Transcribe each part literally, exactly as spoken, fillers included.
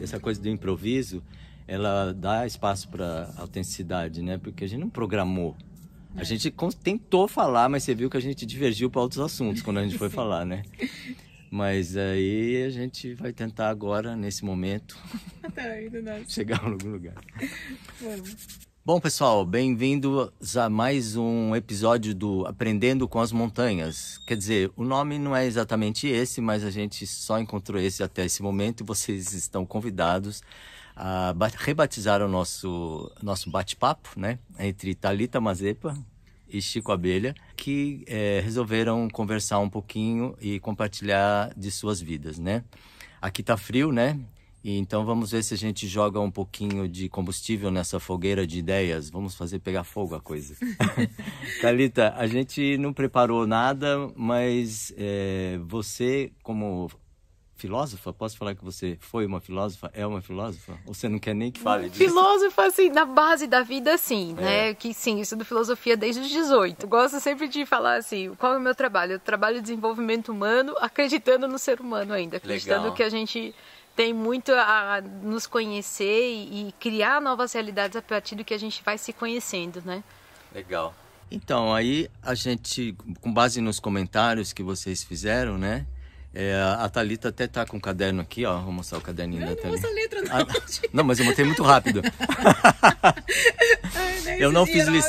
essa coisa do improviso, ela dá espaço para autenticidade, né? Porque a gente não programou. A gente tentou falar, mas você viu que a gente divergiu para outros assuntos quando a gente foi falar, né? Mas aí a gente vai tentar agora, nesse momento, tá indo, chegar em algum lugar. Vamos. Bom, pessoal, bem-vindos a mais um episódio do Aprendendo com as Montanhas. Quer dizer, o nome não é exatamente esse, mas a gente só encontrou esse até esse momento e vocês estão convidados a rebatizar o nosso, nosso bate-papo, né, entre Thalita Mazepa e Chico Abelha, que é, resolveram conversar um pouquinho e compartilhar de suas vidas, né? Aqui tá frio, né? E então vamos ver se a gente joga um pouquinho de combustível nessa fogueira de ideias. Vamos fazer pegar fogo a coisa. Thalita, a gente não preparou nada, mas é, você como filósofa, posso falar que você foi uma filósofa, é uma filósofa? Ou você não quer nem que fale disso? Filósofa, assim, na base da vida, sim, é. né? Que sim, eu estudo filosofia desde os dezoito. Gosto sempre de falar assim, qual é o meu trabalho? Eu trabalho em desenvolvimento humano, acreditando no ser humano ainda. Acreditando Legal. Que a gente tem muito a nos conhecer e, e criar novas realidades a partir do que a gente vai se conhecendo, né? Legal. Então, aí a gente, com base nos comentários que vocês fizeram, né? É, a Thalita até tá com o caderno aqui, ó. Vou mostrar o caderninho da Thalita. Não, não letra não. Ah, não, mas eu montei muito rápido. Ai, eu, não fiz li...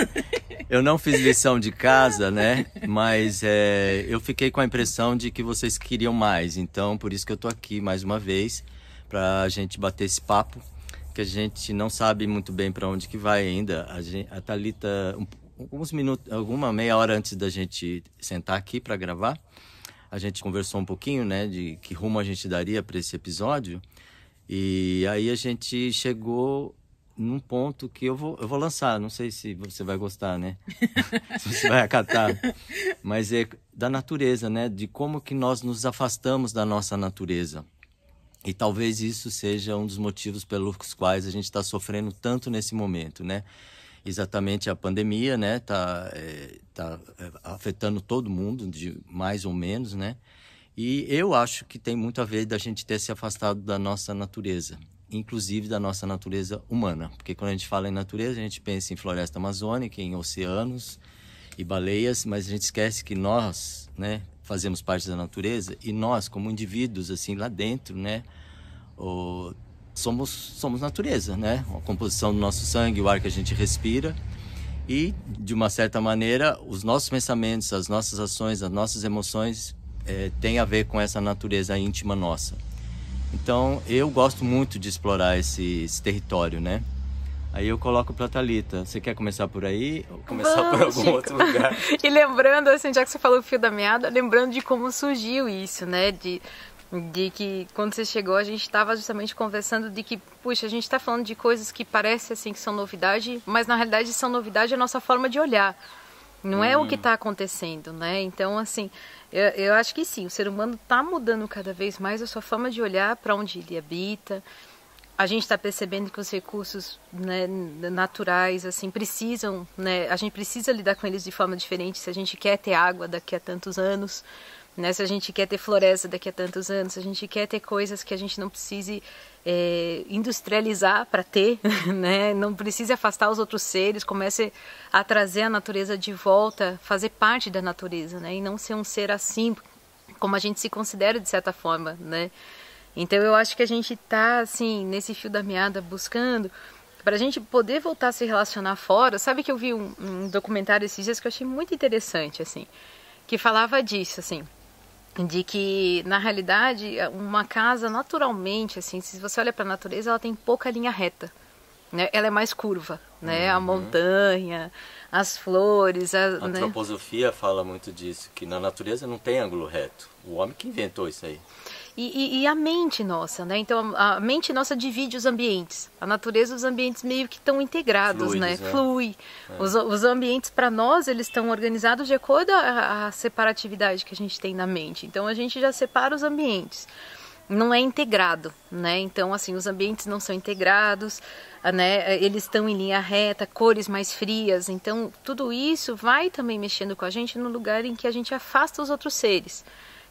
eu não fiz lição de casa, né? Mas é, eu fiquei com a impressão de que vocês queriam mais. Então, por isso que eu tô aqui mais uma vez, pra gente bater esse papo, que a gente não sabe muito bem para onde que vai ainda. A, gente, a Thalita, um, alguns minutos, alguma meia hora antes da gente sentar aqui para gravar, a gente conversou um pouquinho, né, de que rumo a gente daria para esse episódio. E aí a gente chegou num ponto que eu vou, eu vou lançar. Não sei se você vai gostar, né? Se você vai acatar. Mas é da natureza, né? De como que nós nos afastamos da nossa natureza. E talvez isso seja um dos motivos pelos quais a gente está sofrendo tanto nesse momento, né? Exatamente a pandemia, né, tá, é, tá afetando todo mundo, de mais ou menos, né, e eu acho que tem muito a ver da gente ter se afastado da nossa natureza, inclusive da nossa natureza humana, porque quando a gente fala em natureza, a gente pensa em floresta amazônica, em oceanos e baleias, mas a gente esquece que nós, né, fazemos parte da natureza e nós, como indivíduos, assim, lá dentro, né, o Somos, somos natureza, né? A composição do nosso sangue, o ar que a gente respira. E, de uma certa maneira, os nossos pensamentos, as nossas ações, as nossas emoções é, têm a ver com essa natureza íntima nossa. Então, eu gosto muito de explorar esse, esse território, né? Aí eu coloco pra Thalita. Você quer começar por aí ou começar Vamos, por algum Chico. outro lugar? E lembrando, assim, já que você falou o fio da meada, lembrando de como surgiu isso, né? De... de que quando você chegou a gente estava justamente conversando de que, puxa, a gente está falando de coisas que parecem assim que são novidade, mas na realidade são novidade a nossa forma de olhar, não hum. é o que está acontecendo, né? Então, assim, eu, eu acho que sim, o ser humano está mudando cada vez mais a sua forma de olhar para onde ele habita. A gente está percebendo que os recursos, né, naturais, assim, precisam, né, a gente precisa lidar com eles de forma diferente se a gente quer ter água daqui a tantos anos. Né, se a gente quer ter floresta daqui a tantos anos, se a gente quer ter coisas que a gente não precise é, industrializar para ter, né, não precise afastar os outros seres, comece a trazer a natureza de volta, fazer parte da natureza, né, e não ser um ser assim como a gente se considera de certa forma, né. Então eu acho que a gente está assim, nesse fio da meada buscando para a gente poder voltar a se relacionar fora. Sabe que eu vi um, um documentário esses dias que eu achei muito interessante, assim, que falava disso, assim, de que, na realidade, uma casa, naturalmente, assim, se você olha para a natureza, ela tem pouca linha reta, né? Ela é mais curva, né? Uhum. A montanha, as flores... A, a né? antroposofia fala muito disso, que na natureza não tem ângulo reto. O homem que inventou isso aí. E, e, e a mente nossa, né? Então, a mente nossa divide os ambientes. A natureza, os ambientes meio que estão integrados, Fluidos, né? né? Flui. É. Os, os ambientes, para nós, eles estão organizados de acordo à, à separatividade que a gente tem na mente. Então, a gente já separa os ambientes. Não é integrado, né? Então, assim, os ambientes não são integrados, né? Eles estão em linha reta, cores mais frias. Então, tudo isso vai também mexendo com a gente no lugar em que a gente afasta os outros seres.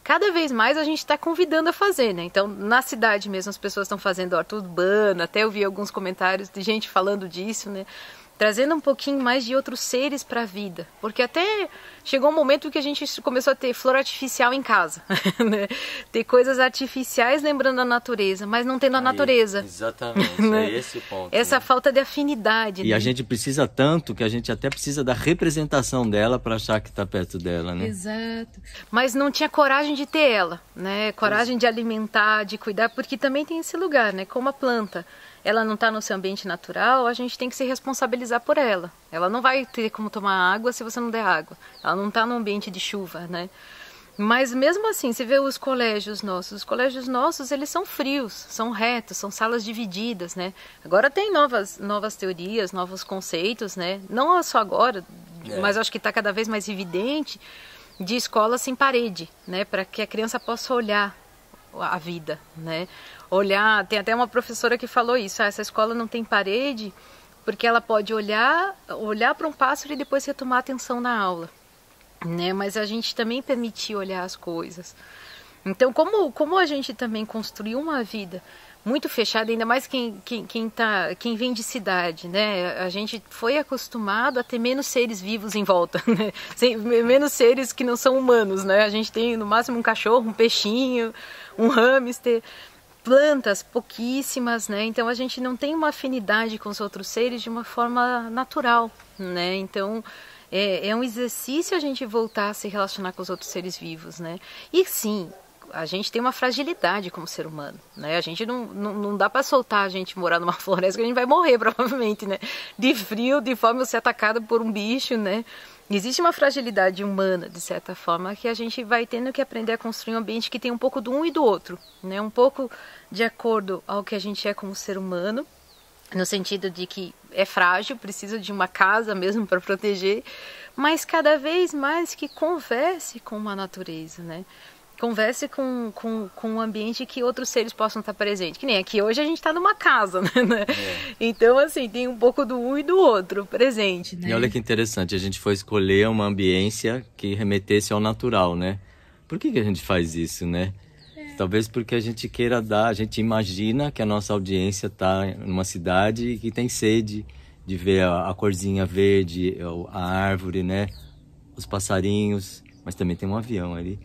cada vez mais a gente está convidando a fazer, né? Então, na cidade mesmo, as pessoas estão fazendo horta urbana, até eu vi alguns comentários de gente falando disso, né? Trazendo um pouquinho mais de outros seres para a vida. Porque até chegou um momento que a gente começou a ter flor artificial em casa, né? Ter coisas artificiais lembrando a natureza, mas não tendo a Aí, natureza. Exatamente, né? é esse o ponto. Essa né? falta de afinidade. E né? a gente precisa tanto que a gente até precisa da representação dela para achar que está perto dela, né? Exato. Mas não tinha coragem de ter ela, né? Coragem de alimentar, de cuidar, porque também tem esse lugar, né? Como a planta. Ela não está no seu ambiente natural, a gente tem que se responsabilizar por ela. Ela não vai ter como tomar água se você não der água. Ela não está no ambiente de chuva, né? Mas mesmo assim, você vê os colégios nossos. Os colégios nossos, eles são frios, são retos, são salas divididas, né? Agora tem novas, novas teorias, novos conceitos, né? Não só agora, é. mas acho que está cada vez mais evidente, de escola sem parede, né? Para que a criança possa olhar a vida, né? Olhar, tem até uma professora que falou isso, ah, essa escola não tem parede porque ela pode olhar, olhar para um pássaro e depois retomar a atenção na aula, né? Mas a gente também permitir olhar as coisas. Então, como, como a gente também construiu uma vida muito fechada, ainda mais quem, quem, quem, tá, quem vem de cidade, né? A gente foi acostumado a ter menos seres vivos em volta, né? Sem, menos seres que não são humanos, né? A gente tem no máximo um cachorro, um peixinho, um hamster, plantas pouquíssimas, né? Então a gente não tem uma afinidade com os outros seres de uma forma natural, né? Então é, é um exercício a gente voltar a se relacionar com os outros seres vivos, né? E sim, a gente tem uma fragilidade como ser humano, né? A gente não, não, não dá para soltar a gente morar numa floresta que a gente vai morrer provavelmente, né? De frio, de fome, ou ser atacado por um bicho, né? Existe uma fragilidade humana, de certa forma, que a gente vai tendo que aprender a construir um ambiente que tem um pouco do um e do outro, né? Um pouco de acordo ao que a gente é como ser humano, no sentido de que é frágil, precisa de uma casa mesmo para proteger, mas cada vez mais que converse com a natureza, né? Converse com, com, com um ambiente que outros seres possam estar presentes. Que nem aqui hoje a gente está numa casa, né? É. Então, assim, tem um pouco do um e do outro presente, né? E olha que interessante, a gente foi escolher uma ambiência que remetesse ao natural, né? Por que que a gente faz isso, né? É. Talvez porque a gente queira dar, a gente imagina que a nossa audiência está numa cidade que tem sede de ver a, a corzinha verde, a árvore, né? Os passarinhos... Mas também tem um avião ali.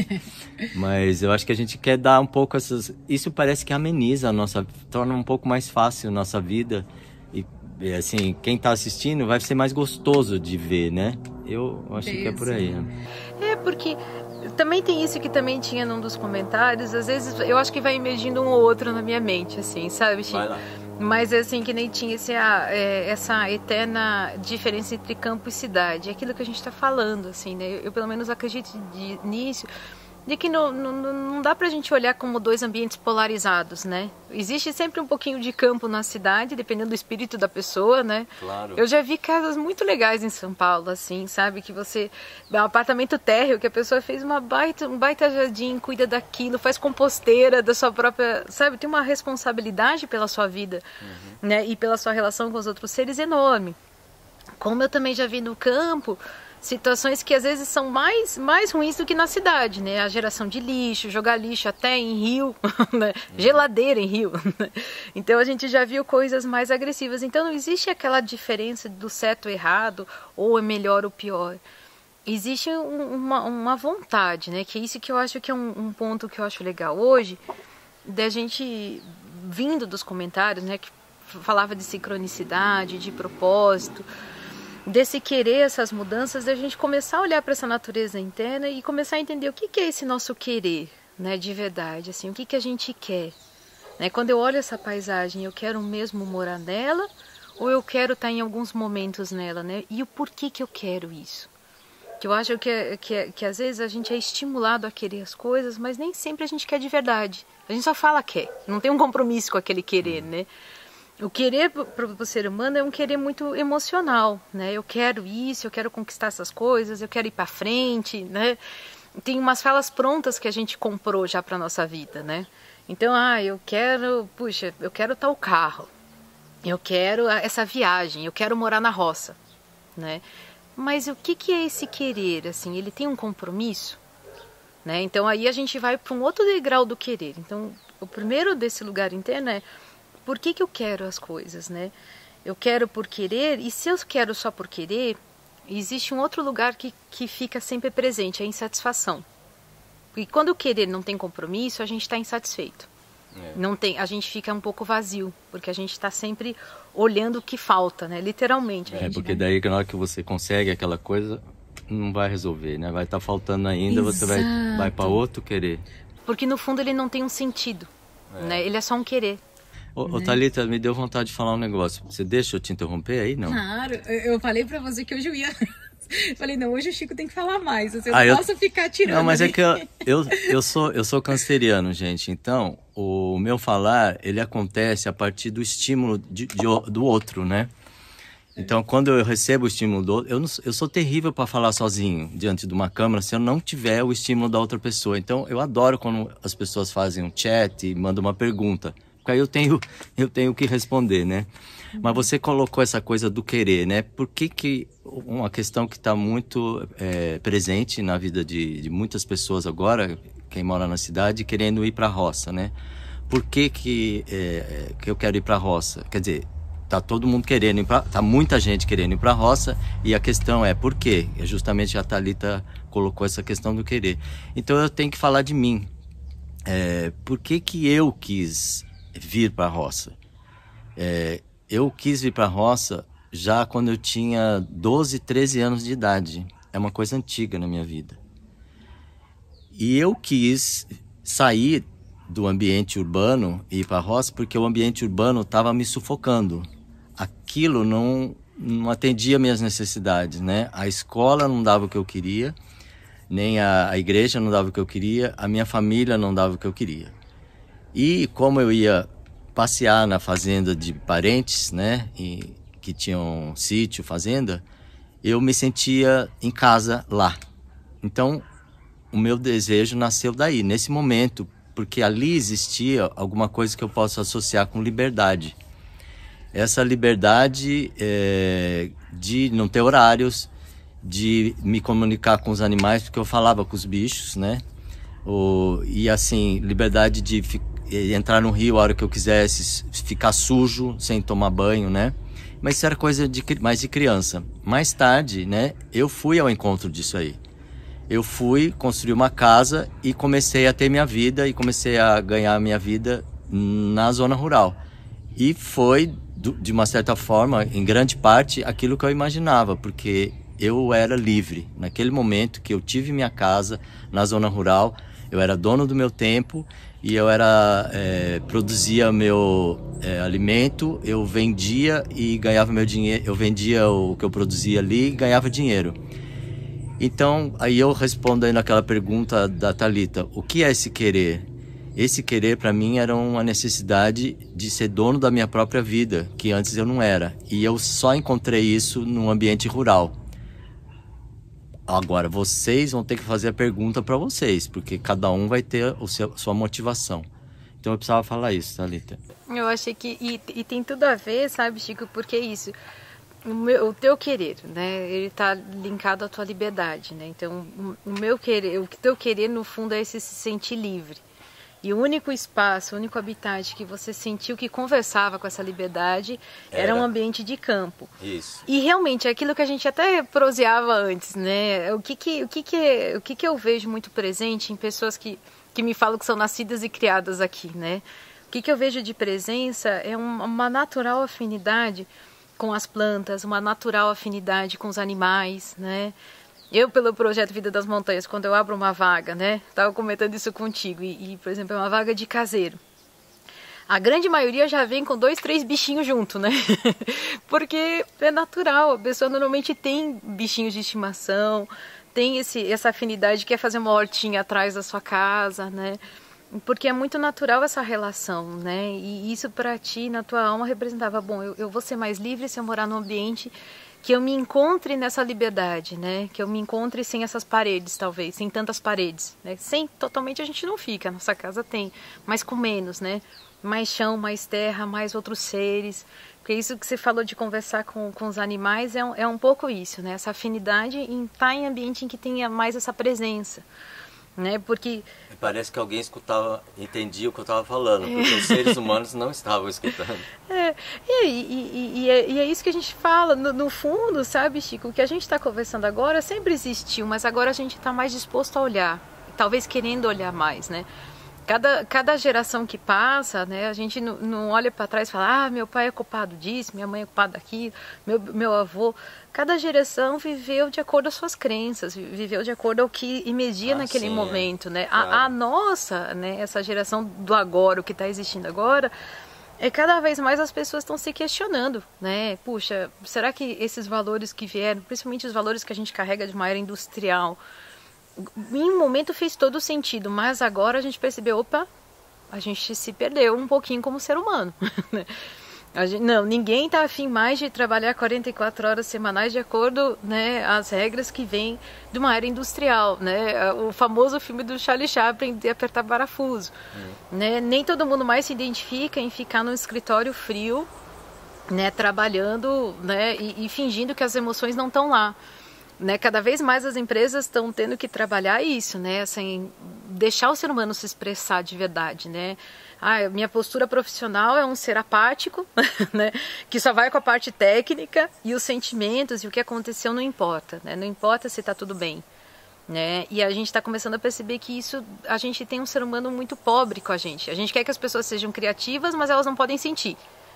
Mas eu acho que a gente quer dar um pouco essas... Isso parece que ameniza a nossa... Torna um pouco mais fácil a nossa vida. E, assim, quem está assistindo vai ser mais gostoso de ver, né? Eu acho isso. que é por aí. Né? É, porque... Também tem isso que também tinha num dos comentários. Às vezes eu acho que vai emergindo um ou outro na minha mente, assim, sabe, Chico? Vai lá. Mas assim, que nem tinha esse, ah, é, essa eterna diferença entre campo e cidade. É aquilo que a gente está falando, assim, né? Eu, eu pelo menos acredito de, nisso, de que não, não, não dá pra gente olhar como dois ambientes polarizados, né? Existe sempre um pouquinho de campo na cidade, dependendo do espírito da pessoa, né? Claro. Eu já vi casas muito legais em São Paulo, assim, sabe? Que você... Um apartamento térreo, que a pessoa fez uma baita, um baita jardim, cuida daquilo, faz composteira da sua própria... Sabe? Tem uma responsabilidade pela sua vida, uhum. né? E pela sua relação com os outros seres enorme. Como eu também já vi no campo... Situações que às vezes são mais, mais ruins do que na cidade, né? A geração de lixo, jogar lixo até em rio, né? Geladeira em rio. Então a gente já viu coisas mais agressivas. Então não existe aquela diferença do certo ou errado, ou é melhor ou pior. Existe um, uma, uma vontade, né? Que é isso que eu acho que é um, um ponto que eu acho legal hoje, da gente, vindo dos comentários, né? Que falava de sincronicidade, de propósito, desse querer essas mudanças, da gente começar a olhar para essa natureza interna e começar a entender o que, que é esse nosso querer, né, de verdade, assim, o que, que a gente quer. Né? Quando eu olho essa paisagem, eu quero mesmo morar nela ou eu quero estar em alguns momentos nela, né? E o porquê que eu quero isso? Que eu acho que, que, que às vezes a gente é estimulado a querer as coisas, mas nem sempre a gente quer de verdade. A gente só fala quer, não tem um compromisso com aquele querer, né? O querer para o ser humano é um querer muito emocional, né? Eu quero isso, eu quero conquistar essas coisas, eu quero ir para frente, né? Tem umas falas prontas que a gente comprou já para nossa vida, né? Então, ah, eu quero, puxa, eu quero tal carro, eu quero essa viagem, eu quero morar na roça, né? Mas o que que é esse querer, assim? Ele tem um compromisso? né? Então aí a gente vai para um outro degrau do querer. Então o primeiro desse lugar interno é por que que eu quero as coisas, né? Eu quero por querer, e se eu quero só por querer, existe um outro lugar que, que fica sempre presente, a insatisfação. E quando o querer não tem compromisso, a gente está insatisfeito. É. Não tem, a gente fica um pouco vazio, porque a gente está sempre olhando o que falta, né? Literalmente. É, porque vai... daí na hora que você consegue aquela coisa, não vai resolver, né? Vai estar tá faltando ainda, Exato. Você vai, vai para outro querer. Porque no fundo ele não tem um sentido, é. né? Ele é só um querer. Ô, né? Ô Thalita, me deu vontade de falar um negócio. Você deixa eu te interromper aí, não? Claro, eu falei pra você que hoje eu ia... Falei, não, hoje o Chico tem que falar mais. Eu ah, posso eu... ficar tirando. Não, mas ali. É que eu, eu, eu, sou, eu sou canceriano, gente. Então, o meu falar, ele acontece a partir do estímulo de, de, do outro, né? Então, quando eu recebo o estímulo do outro, eu, não, eu sou terrível para falar sozinho diante de uma câmera se eu não tiver o estímulo da outra pessoa. Então, eu adoro quando as pessoas fazem um chat e mandam uma pergunta. Porque aí eu tenho, eu tenho que responder, né? Mas você colocou essa coisa do querer, né? Por que que uma questão que está muito é, presente na vida de, de muitas pessoas agora, quem mora na cidade, querendo ir para a roça, né? Por que que, é, que eu quero ir para a roça? Quer dizer, tá todo mundo querendo ir para, tá muita gente querendo ir para a roça, e a questão é por quê? É justamente a Thalita colocou essa questão do querer. Então eu tenho que falar de mim. É, por que que eu quis vir para a roça? É, eu quis vir para a roça já quando eu tinha doze, treze anos de idade. É uma coisa antiga na minha vida. E eu quis sair do ambiente urbano e ir para a roça porque o ambiente urbano estava me sufocando. Aquilo não, não atendia minhas necessidades, né? A escola não dava o que eu queria, nem a, a igreja não dava o que eu queria, a minha família não dava o que eu queria. E como eu ia passear na fazenda de parentes, né, e, que tinham sítio, fazenda, eu me sentia em casa lá. Então, o meu desejo nasceu daí, nesse momento, porque ali existia alguma coisa que eu posso associar com liberdade. Essa liberdade é, de não ter horários, de me comunicar com os animais, porque eu falava com os bichos, né, o, e assim, liberdade de ficar entrar no rio a hora que eu quisesse, ficar sujo, sem tomar banho, né? Mas isso era coisa de, mais de criança. Mais tarde, né, eu fui ao encontro disso aí. Eu fui construir uma casa e comecei a ter minha vida e comecei a ganhar minha vida na zona rural. E foi, de uma certa forma, em grande parte, aquilo que eu imaginava, porque eu era livre. Naquele momento que eu tive minha casa na zona rural, eu era dono do meu tempo e eu era, é, produzia meu é, alimento, eu vendia e ganhava meu dinheiro, eu vendia o que eu produzia ali e ganhava dinheiro. Então, aí eu respondo aí naquela pergunta da Thalita, o que é esse querer? Esse querer para mim era uma necessidade de ser dono da minha própria vida, que antes eu não era. E eu só encontrei isso num ambiente rural. Agora, vocês vão ter que fazer a pergunta para vocês, porque cada um vai ter o seu, sua motivação. Então eu precisava falar isso, Thalita. Eu achei que... E, e tem tudo a ver, sabe, Chico? Porque é isso. O, meu, o teu querer, né? Ele tá linkado à tua liberdade, né? Então, o, o meu querer... O teu querer, no fundo, é esse se sentir livre. E o único espaço, o único habitat que você sentiu que conversava com essa liberdade era, era um ambiente de campo. Isso. E realmente, é aquilo que a gente até proseava antes, né? O que que, o que, que, o que, que eu vejo muito presente em pessoas que, que me falam que são nascidas e criadas aqui, né? O que, que eu vejo de presença é um, uma natural afinidade com as plantas, uma natural afinidade com os animais, né? Eu, pelo projeto Vida das Montanhas, quando eu abro uma vaga, né? Estava comentando isso contigo, e, e, por exemplo, é uma vaga de caseiro. A grande maioria já vem com dois, três bichinhos junto, né? Porque é natural, a pessoa normalmente tem bichinhos de estimação, tem esse, essa afinidade, quer fazer uma hortinha atrás da sua casa, né? Porque é muito natural essa relação, né? E isso para ti, na tua alma, representava, bom, eu, eu vou ser mais livre se eu morar num ambiente que eu me encontre nessa liberdade, né? Que eu me encontre sem essas paredes, talvez, sem tantas paredes, né? Sem, totalmente a gente não fica, nossa casa tem, mas com menos, né? Mais chão, mais terra, mais outros seres. Porque isso que você falou de conversar com, com os animais é um, é um pouco isso, né? Essa afinidade em estar em ambiente em que tenha mais essa presença, né? Porque parece que alguém escutava, entendia o que eu estava falando, porque os seres humanos não estavam escutando. É, e, e, e, é, e é isso que a gente fala, no, no fundo, sabe, Chico? O que a gente está conversando agora sempre existiu, mas agora a gente está mais disposto a olhar, talvez querendo olhar mais, né? Cada, cada geração que passa, né, a gente não, não olha para trás e fala, ah, meu pai é culpado disso, minha mãe é culpada daquilo, meu, meu avô. Cada geração viveu de acordo às suas crenças, viveu de acordo ao que emergia ah, naquele sim, momento, é. né? Claro. A, a nossa, né, essa geração do agora, o que está existindo agora, é cada vez mais as pessoas estão se questionando, né? Puxa, será que esses valores que vieram, principalmente os valores que a gente carrega de uma era industrial, em um momento fez todo sentido, mas agora a gente percebeu, opa, a gente se perdeu um pouquinho como ser humano. a gente, não, ninguém está afim mais de trabalhar quarenta e quatro horas semanais de acordo, né, às regras que vêm de uma era industrial, né? O famoso filme do Charlie Chaplin de apertar parafuso. Hum. Né? Nem todo mundo mais se identifica em ficar num escritório frio, né, trabalhando, né, e, e fingindo que as emoções não estão lá. Né, cada vez mais as empresas estão tendo que trabalhar isso, né, assim, deixar o ser humano se expressar de verdade, né? Ah, minha postura profissional é um ser apático, né, que só vai com a parte técnica e os sentimentos e o que aconteceu não importa, né? Não importa se está tudo bem, né? E a gente está começando a perceber que isso, a gente tem um ser humano muito pobre com a gente. A gente quer que as pessoas sejam criativas, mas elas não podem sentir.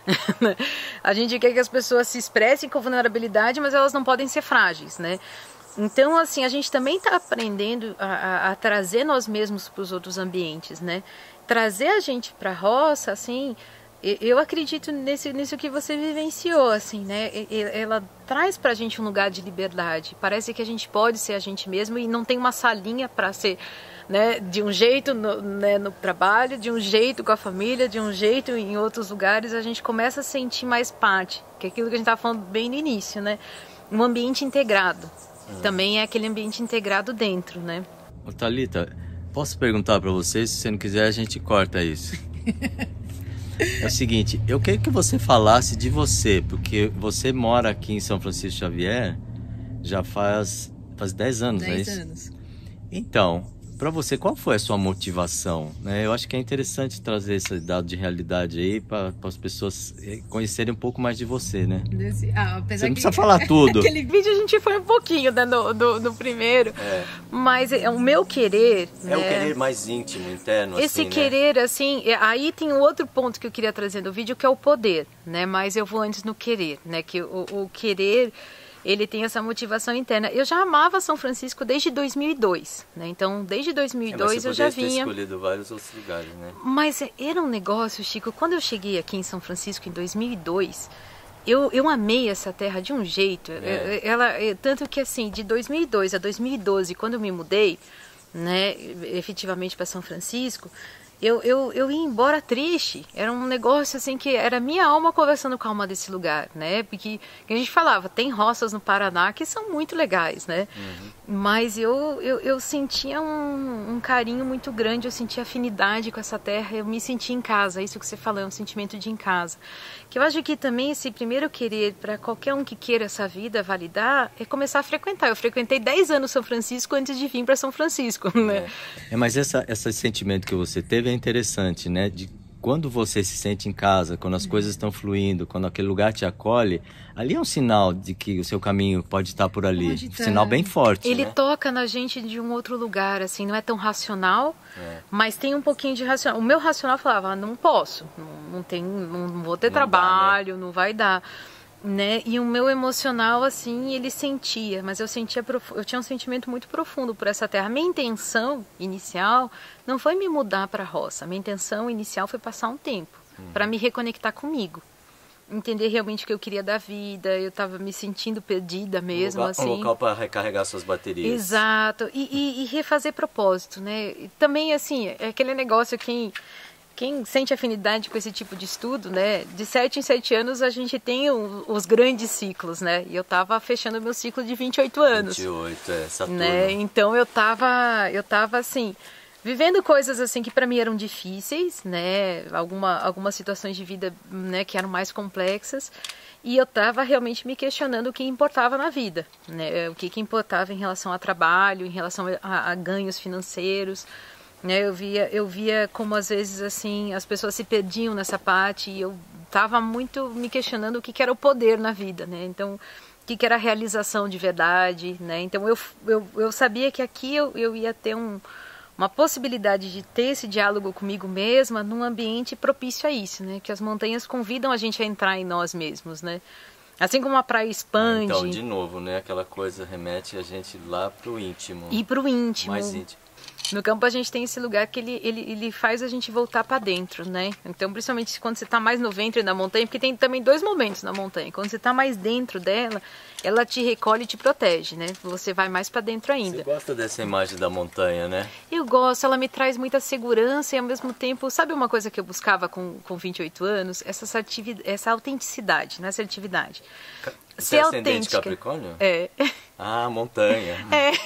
A gente quer que as pessoas se expressem com vulnerabilidade, mas elas não podem ser frágeis, né? Então, assim, a gente também está aprendendo a, a, a trazer nós mesmos para os outros ambientes, né? Trazer a gente para a roça, assim, eu acredito nesse, nisso que você vivenciou, assim, né? Ela traz para a gente um lugar de liberdade. Parece que a gente pode ser a gente mesmo e não tem uma salinha para ser, né, de um jeito no, né, no trabalho, de um jeito com a família, de um jeito em outros lugares. A gente começa a sentir mais parte, que é aquilo que a gente estava falando bem no início, né? Um ambiente integrado. Uhum. Também é aquele ambiente integrado dentro, né? Ô, Thalita, posso perguntar para você? Se você não quiser, a gente corta isso. É o seguinte, eu queria que você falasse de você, porque você mora aqui em São Francisco Xavier já faz, faz dez anos, não é isso? dez anos. Então, para você, qual foi a sua motivação? Né? Eu acho que é interessante trazer esse dado de realidade aí para as pessoas conhecerem um pouco mais de você, né? Desse, ah, apesar você não que... precisa falar tudo. Aquele vídeo a gente foi um pouquinho, né, no, no, no primeiro, é. Mas é o meu querer... É né? o querer mais íntimo, interno, Esse assim, querer, né? assim, aí tem um outro ponto que eu queria trazer no vídeo, que é o poder, né? Mas eu vou antes no querer, né? Que o, o querer... ele tem essa motivação interna. Eu já amava São Francisco desde dois mil e dois, né? Então, desde dois mil e dois é, eu já vinha... ter escolhido vários outros lugares, né? Mas era um negócio, Chico, quando eu cheguei aqui em São Francisco em dois mil e dois, eu, eu amei essa terra de um jeito. É. Ela, tanto que, assim, de dois mil e dois a dois mil e doze, quando eu me mudei, né, efetivamente para São Francisco... Eu, eu, eu ia embora triste, era um negócio assim que era minha alma conversando com a alma desse lugar, né? Porque a gente falava, tem roças no Paraná que são muito legais, né? Uhum. Mas eu, eu, eu sentia um, um carinho muito grande, eu sentia afinidade com essa terra, eu me sentia em casa, isso que você falou, é um sentimento de em casa. Que eu acho que também esse primeiro querer, para qualquer um que queira essa vida validar, é começar a frequentar. Eu frequentei dez anos São Francisco antes de vir para São Francisco, né? É, mas essa, esse sentimento que você teve é interessante, né? De quando você se sente em casa, quando as uhum. coisas estão fluindo, quando aquele lugar te acolhe, ali é um sinal de que o seu caminho pode estar por ali. Um sinal bem forte. Ele né? toca na gente de um outro lugar, assim, não é tão racional, é. Mas tem um pouquinho de racional. O meu racional falava, ah, não posso, não, não, tem, não, não vou ter não trabalho, dá, né? Não vai dar. Né? E o meu emocional, assim, ele sentia, mas eu sentia eu tinha um sentimento muito profundo por essa terra. Minha intenção inicial não foi me mudar para a roça, minha intenção inicial foi passar um tempo hum. para me reconectar comigo, entender realmente o que eu queria da vida. Eu estava me sentindo perdida mesmo, um local, assim. Um local para recarregar suas baterias. Exato, e, e, e refazer propósito, né? E também, assim, é aquele negócio que quem sente afinidade com esse tipo de estudo, né? De sete em sete anos a gente tem o, os grandes ciclos, né? E eu tava fechando meu ciclo de vinte e oito anos. vinte e oito, é, Saturno. Né? Então eu tava, eu tava assim, vivendo coisas assim que para mim eram difíceis, né? Alguma, algumas situações de vida, né, que eram mais complexas. E eu estava realmente me questionando o que importava na vida, né? O que, que importava em relação a trabalho, em relação a, a ganhos financeiros, né? Eu via, eu via como às vezes assim as pessoas se perdiam nessa parte e eu estava muito me questionando o que, que era o poder na vida, né? Então, o que, que era a realização de verdade, né? Então eu, eu, eu sabia que aqui eu, eu ia ter um, uma possibilidade de ter esse diálogo comigo mesma num ambiente propício a isso, né? Que as montanhas convidam a gente a entrar em nós mesmos, né? Assim como a praia expande... Então, de novo, né? Aquela coisa remete a gente lá pro íntimo. E pro íntimo. Mais íntimo. No campo a gente tem esse lugar que ele, ele, ele faz a gente voltar para dentro, né? Então, principalmente quando você está mais no ventre da montanha, porque tem também dois momentos na montanha. Quando você está mais dentro dela, ela te recolhe e te protege, né? Você vai mais para dentro ainda. Você gosta dessa imagem da montanha, né? Eu gosto, ela me traz muita segurança e ao mesmo tempo, sabe uma coisa que eu buscava com, com vinte e oito anos? Essa, essa autenticidade, né? Assertividade. Você é ascendente Capricórnio? É. Ah, montanha.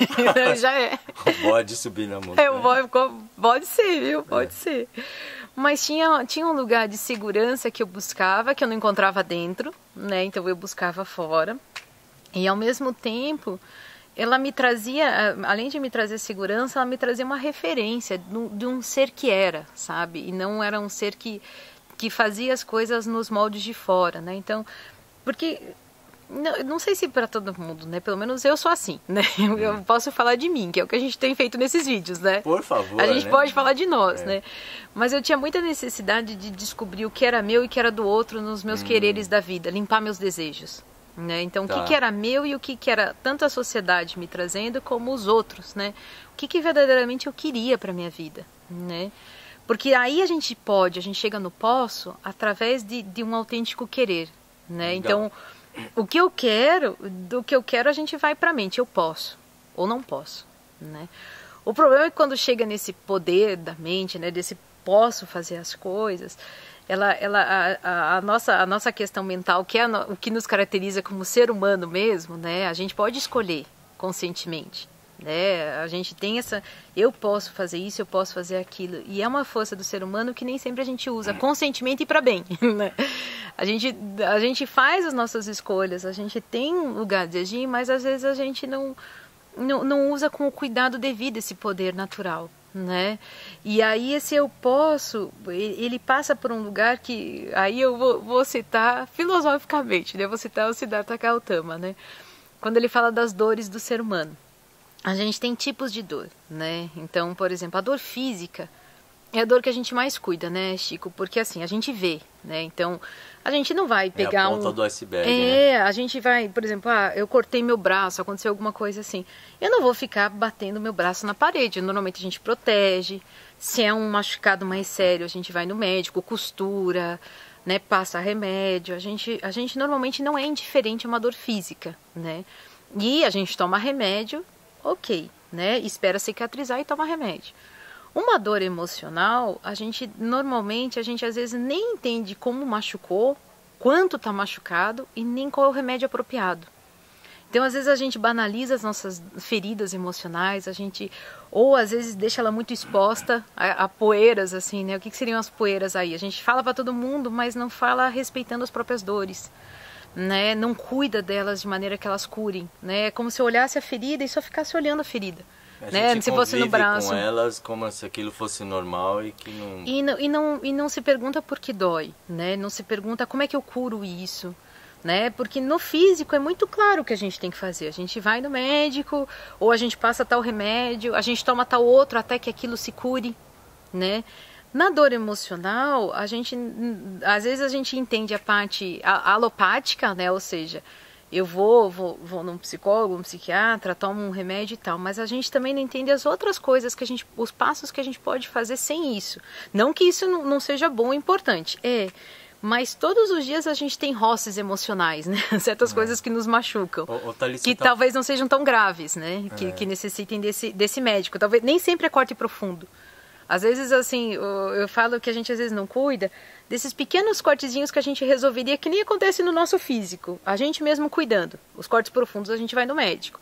É, já é. O bode subir na montanha. É, o bode, pode ser, viu? Pode é. ser. Mas tinha, tinha um lugar de segurança que eu buscava, que eu não encontrava dentro, né? Então eu buscava fora. E ao mesmo tempo, ela me trazia, além de me trazer segurança, ela me trazia uma referência de um ser que era, sabe? E não era um ser que, que fazia as coisas nos moldes de fora, né? Então, porque... Não, não sei se para todo mundo, né? Pelo menos eu sou assim, né? Eu, eu posso falar de mim, que é o que a gente tem feito nesses vídeos, né? Por favor, a gente né? pode falar de nós, é. né? Mas eu tinha muita necessidade de descobrir o que era meu e o que era do outro nos meus hum. quereres da vida, limpar meus desejos, né? Então, tá. o que, que era meu e o que, que era tanto a sociedade me trazendo como os outros, né? O que, que verdadeiramente eu queria para minha vida, né? Porque aí a gente pode, a gente chega no poço através de, de um autêntico querer, né? Então... O que eu quero, do que eu quero a gente vai para a mente, eu posso ou não posso, né? O problema é que quando chega nesse poder da mente, né, desse posso fazer as coisas, ela, ela, a, a, a, nossa, a nossa questão mental, que é a, o que nos caracteriza como ser humano mesmo, né, a gente pode escolher conscientemente, né? A gente tem essa, eu posso fazer isso, eu posso fazer aquilo, e é uma força do ser humano que nem sempre a gente usa conscientemente e para bem, né? A gente, a gente faz as nossas escolhas, a gente tem um lugar de agir, mas às vezes a gente não, não, não usa com o cuidado devido esse poder natural, né? E aí esse eu posso, ele passa por um lugar que, aí eu vou, vou citar filosoficamente, né? Vou citar o Siddhartha Gautama, né? Quando ele fala das dores do ser humano. A gente tem tipos de dor, né? Então, por exemplo, a dor física é a dor que a gente mais cuida, né, Chico? Porque assim, a gente vê, né? Então, a gente não vai pegar é a ponta um... do iceberg, É, né? a gente vai, por exemplo, ah, eu cortei meu braço, aconteceu alguma coisa assim. Eu não vou ficar batendo meu braço na parede. Normalmente a gente protege. Se é um machucado mais sério, a gente vai no médico, costura, né, passa remédio. A gente, a gente normalmente não é indiferente a uma dor física, né? E a gente toma remédio, ok, né? Espera cicatrizar e toma remédio. Uma dor emocional, a gente normalmente, a gente às vezes nem entende como machucou, quanto está machucado e nem qual é o remédio apropriado. Então, às vezes a gente banaliza as nossas feridas emocionais, a gente, ou às vezes deixa ela muito exposta a, a poeiras, assim, né? O que, que seriam as poeiras aí? A gente fala para todo mundo, mas não fala respeitando as próprias dores, né? Não cuida delas de maneira que elas curem, né? É como se eu olhasse a ferida e só ficasse olhando a ferida. A né? gente Se fosse no braço. Com elas como se aquilo fosse normal e que não... E não, e não e não se pergunta por que dói, né? Não se pergunta como é que eu curo isso, né? Porque no físico é muito claro o que a gente tem que fazer. A gente vai no médico, ou a gente passa tal remédio, a gente toma tal outro até que aquilo se cure, né? Na dor emocional, a gente, às vezes a gente entende a parte alopática, né? Ou seja, eu vou, vou, vou num psicólogo, um psiquiatra, tomo um remédio e tal, mas a gente também não entende as outras coisas, que a gente, os passos que a gente pode fazer sem isso. Não que isso não, não seja bom e importante, é, mas todos os dias a gente tem roces emocionais, né? Certas é. coisas que nos machucam, o, o que tá... talvez não sejam tão graves, né? Que, é. que necessitem desse, desse médico, talvez nem sempre é corte profundo. Às vezes, assim, eu, eu falo que a gente às vezes não cuida desses pequenos cortezinhos que a gente resolveria, que nem acontece no nosso físico. A gente mesmo cuidando. Os cortes profundos a gente vai no médico.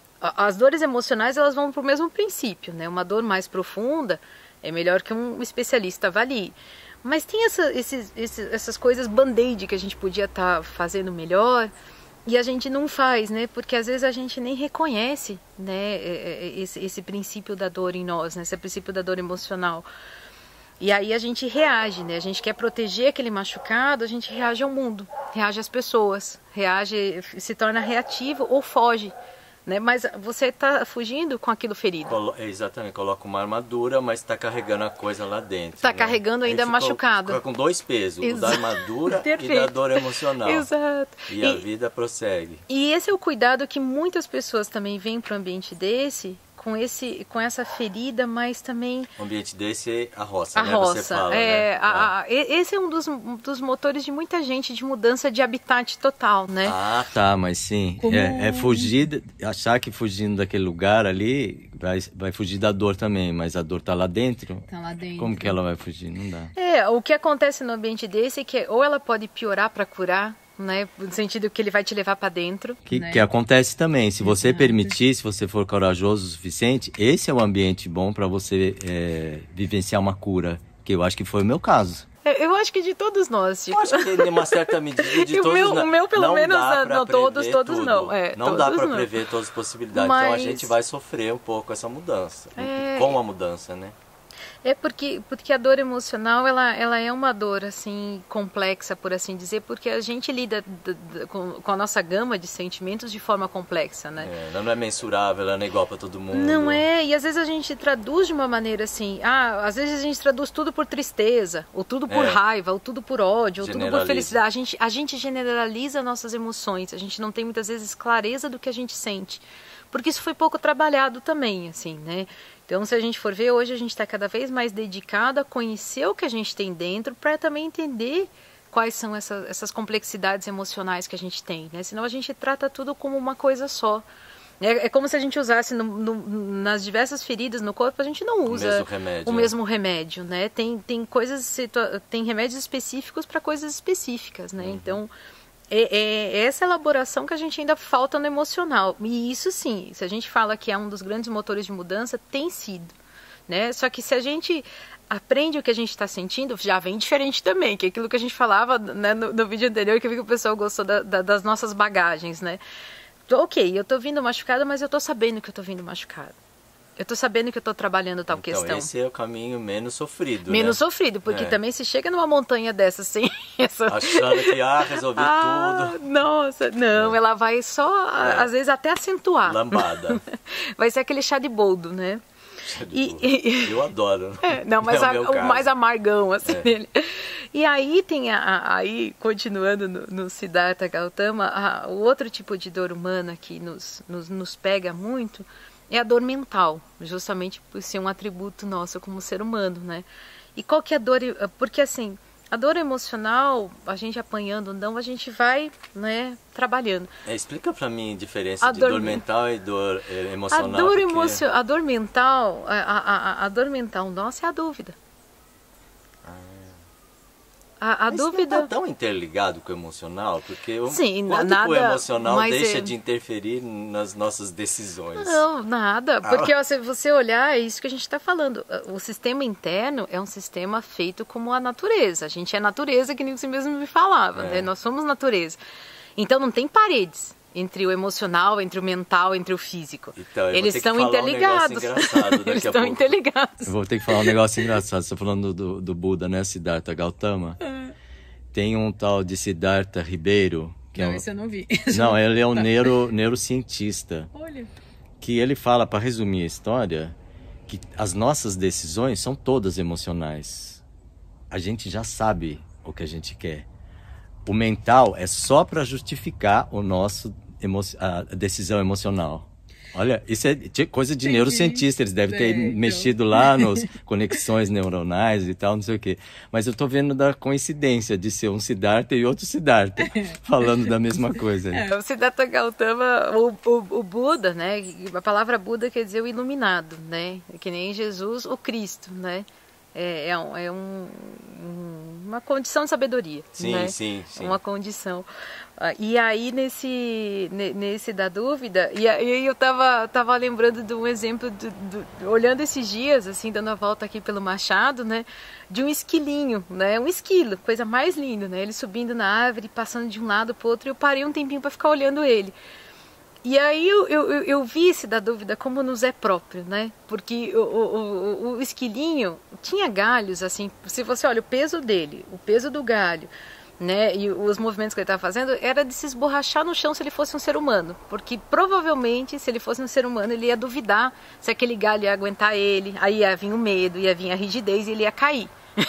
As dores emocionais, elas vão para o mesmo princípio, né? Uma dor mais profunda é melhor que um especialista avalie. Mas tem essa, esses, esses, essas coisas band-aid que a gente podia estar tá fazendo melhor e a gente não faz, né? Porque às vezes a gente nem reconhece, né, esse, esse princípio da dor em nós, né? Esse princípio da dor emocional. E aí a gente reage, né? A gente quer proteger aquele machucado, a gente reage ao mundo, reage às pessoas, reage, se torna reativo ou foge. Né? Mas você está fugindo com aquilo ferido. Colo exatamente, coloca uma armadura, mas está carregando a coisa lá dentro. Está né? carregando ainda ficou, machucado. Fica com dois pesos, Exato. O da armadura e da dor emocional. Exato. E, e a vida prossegue. E esse é o cuidado que muitas pessoas também vêm para um ambiente desse, com, esse, com essa ferida, mas também... O ambiente desse é a roça, a né? roça, Você fala, é, né? a, a, esse é um dos, um dos motores de muita gente de mudança de habitat total, né? Ah, tá, mas sim. Como... É, é fugir, achar que fugindo daquele lugar ali vai, vai fugir da dor também, mas a dor tá lá dentro. Tá lá dentro. Como que ela vai fugir? Não dá. É, o que acontece no ambiente desse é que ou ela pode piorar para curar, né? No sentido que ele vai te levar para dentro. Que, né? que acontece também. Se você Exato. permitir, se você for corajoso o suficiente, esse é o ambiente bom para você é, vivenciar uma cura. Que eu acho que foi o meu caso. Eu acho que de todos nós, tipo... Eu acho que de uma certa medida de todos o meu, não. O meu pelo não menos, dá não, todos, todos tudo. não. É, não todos dá para não. prever todas as possibilidades. Mas... Então a gente vai sofrer um pouco essa mudança. É... Com a mudança, né? É porque, porque a dor emocional, ela, ela é uma dor, assim, complexa, por assim dizer, porque a gente lida d, d, com, com a nossa gama de sentimentos de forma complexa, né? É, ela não é mensurável, ela não é igual para todo mundo. Não é, e às vezes a gente traduz de uma maneira assim, ah, às vezes a gente traduz tudo por tristeza, ou tudo por é. raiva, ou tudo por ódio, ou tudo por felicidade. A gente, a gente generaliza nossas emoções, a gente não tem muitas vezes clareza do que a gente sente, porque isso foi pouco trabalhado também, assim, né? Então, se a gente for ver, hoje a gente está cada vez mais dedicado a conhecer o que a gente tem dentro para também entender quais são essas, essas complexidades emocionais que a gente tem, né? Senão a gente trata tudo como uma coisa só. É, é como se a gente usasse no, no, nas diversas feridas no corpo, a gente não usa o mesmo remédio, o mesmo remédio, né? Tem, tem, coisas, tem remédios específicos para coisas específicas, né? Uhum. Então... É, é essa elaboração que a gente ainda falta no emocional. E isso sim, se a gente fala que é um dos grandes motores de mudança, tem sido, né? Só que se a gente aprende o que a gente está sentindo, já vem diferente também, que é aquilo que a gente falava, né, no, no vídeo anterior, que eu vi que o pessoal gostou da, da, das nossas bagagens, né? Ok, eu tô vindo machucada, mas eu tô sabendo que eu tô vindo machucada. Eu tô sabendo que eu tô trabalhando tal então, questão. Esse é o caminho menos sofrido, Menos né? sofrido, porque é. também se chega numa montanha dessa sem essa... Achando que, ah, resolvi ah, tudo. Nossa, não, é. ela vai só, é. às vezes até acentuar. Lambada. Vai ser aquele chá de boldo, né? Chá de boldo. E, eu adoro. É, não, mas é a, o, o mais amargão, assim, é. dele. E aí tem, a, a, aí, continuando no, no Siddhartha Gautama, a, o outro tipo de dor humana que nos, nos, nos pega muito... é a dor mental, justamente por ser um atributo nosso como ser humano, né? E qual que é a dor? Porque assim, a dor emocional, a gente apanhando, não, a gente vai, né, trabalhando. É, explica pra mim a diferença a de dor, dor mental e dor emocional. A dor, porque... emocio... a dor mental, a, a, a dor mental nossa é a dúvida. A, a mas dúvida não tá tão interligado com o emocional, porque Sim, quanto nada, o emocional deixa é... de interferir nas nossas decisões? Não, nada, porque ó, se você olhar, é isso que a gente está falando, o sistema interno é um sistema feito como a natureza, a gente é natureza, que nem você mesmo me falava, é. né? Nós somos natureza, então não tem paredes entre o emocional, entre o mental, entre o físico. Então, eles estão interligados. Um eles estão interligados. Eu vou ter que falar um negócio engraçado. Você está falando do, do Buda, né? Siddhartha Gautama. É. Tem um tal de Siddhartha Ribeiro. Que não, é um... esse eu não vi. Não, ele é um neuro, neurocientista. Olha. Que ele fala, para resumir a história, que as nossas decisões são todas emocionais. A gente já sabe o que a gente quer. O mental é só para justificar o nosso emo... a decisão emocional. Olha, isso é coisa de Entendi. neurocientista, eles devem ter é, mexido então. lá nas conexões neuronais e tal, não sei o quê. Mas eu tô vendo da coincidência de ser um Siddhartha e outro Siddhartha falando da mesma coisa. É, o Siddhartha Gautama, o, o, o Buda, né? A palavra Buda quer dizer o iluminado, né? Que nem Jesus, o Cristo, né? É, é, um, é um, um uma condição de sabedoria. Sim, né? sim, sim. Uma condição. E aí, nesse, nesse da dúvida, e aí eu tava, tava lembrando de um exemplo, do, do, olhando esses dias, assim, dando a volta aqui pelo Machado, né, de um esquilinho, né, um esquilo, coisa mais linda, né, ele subindo na árvore, passando de um lado para o outro, e eu parei um tempinho para ficar olhando ele. E aí eu, eu, eu vi esse da dúvida como nos é próprio, né, porque o, o, o, o esquilinho tinha galhos, assim, se você olha o peso dele, o peso do galho, né, e os movimentos que ele estava fazendo era de se esborrachar no chão se ele fosse um ser humano, porque provavelmente se ele fosse um ser humano ele ia duvidar se aquele galho ia aguentar ele, aí ia vir o medo, ia vir a rigidez e ele ia cair.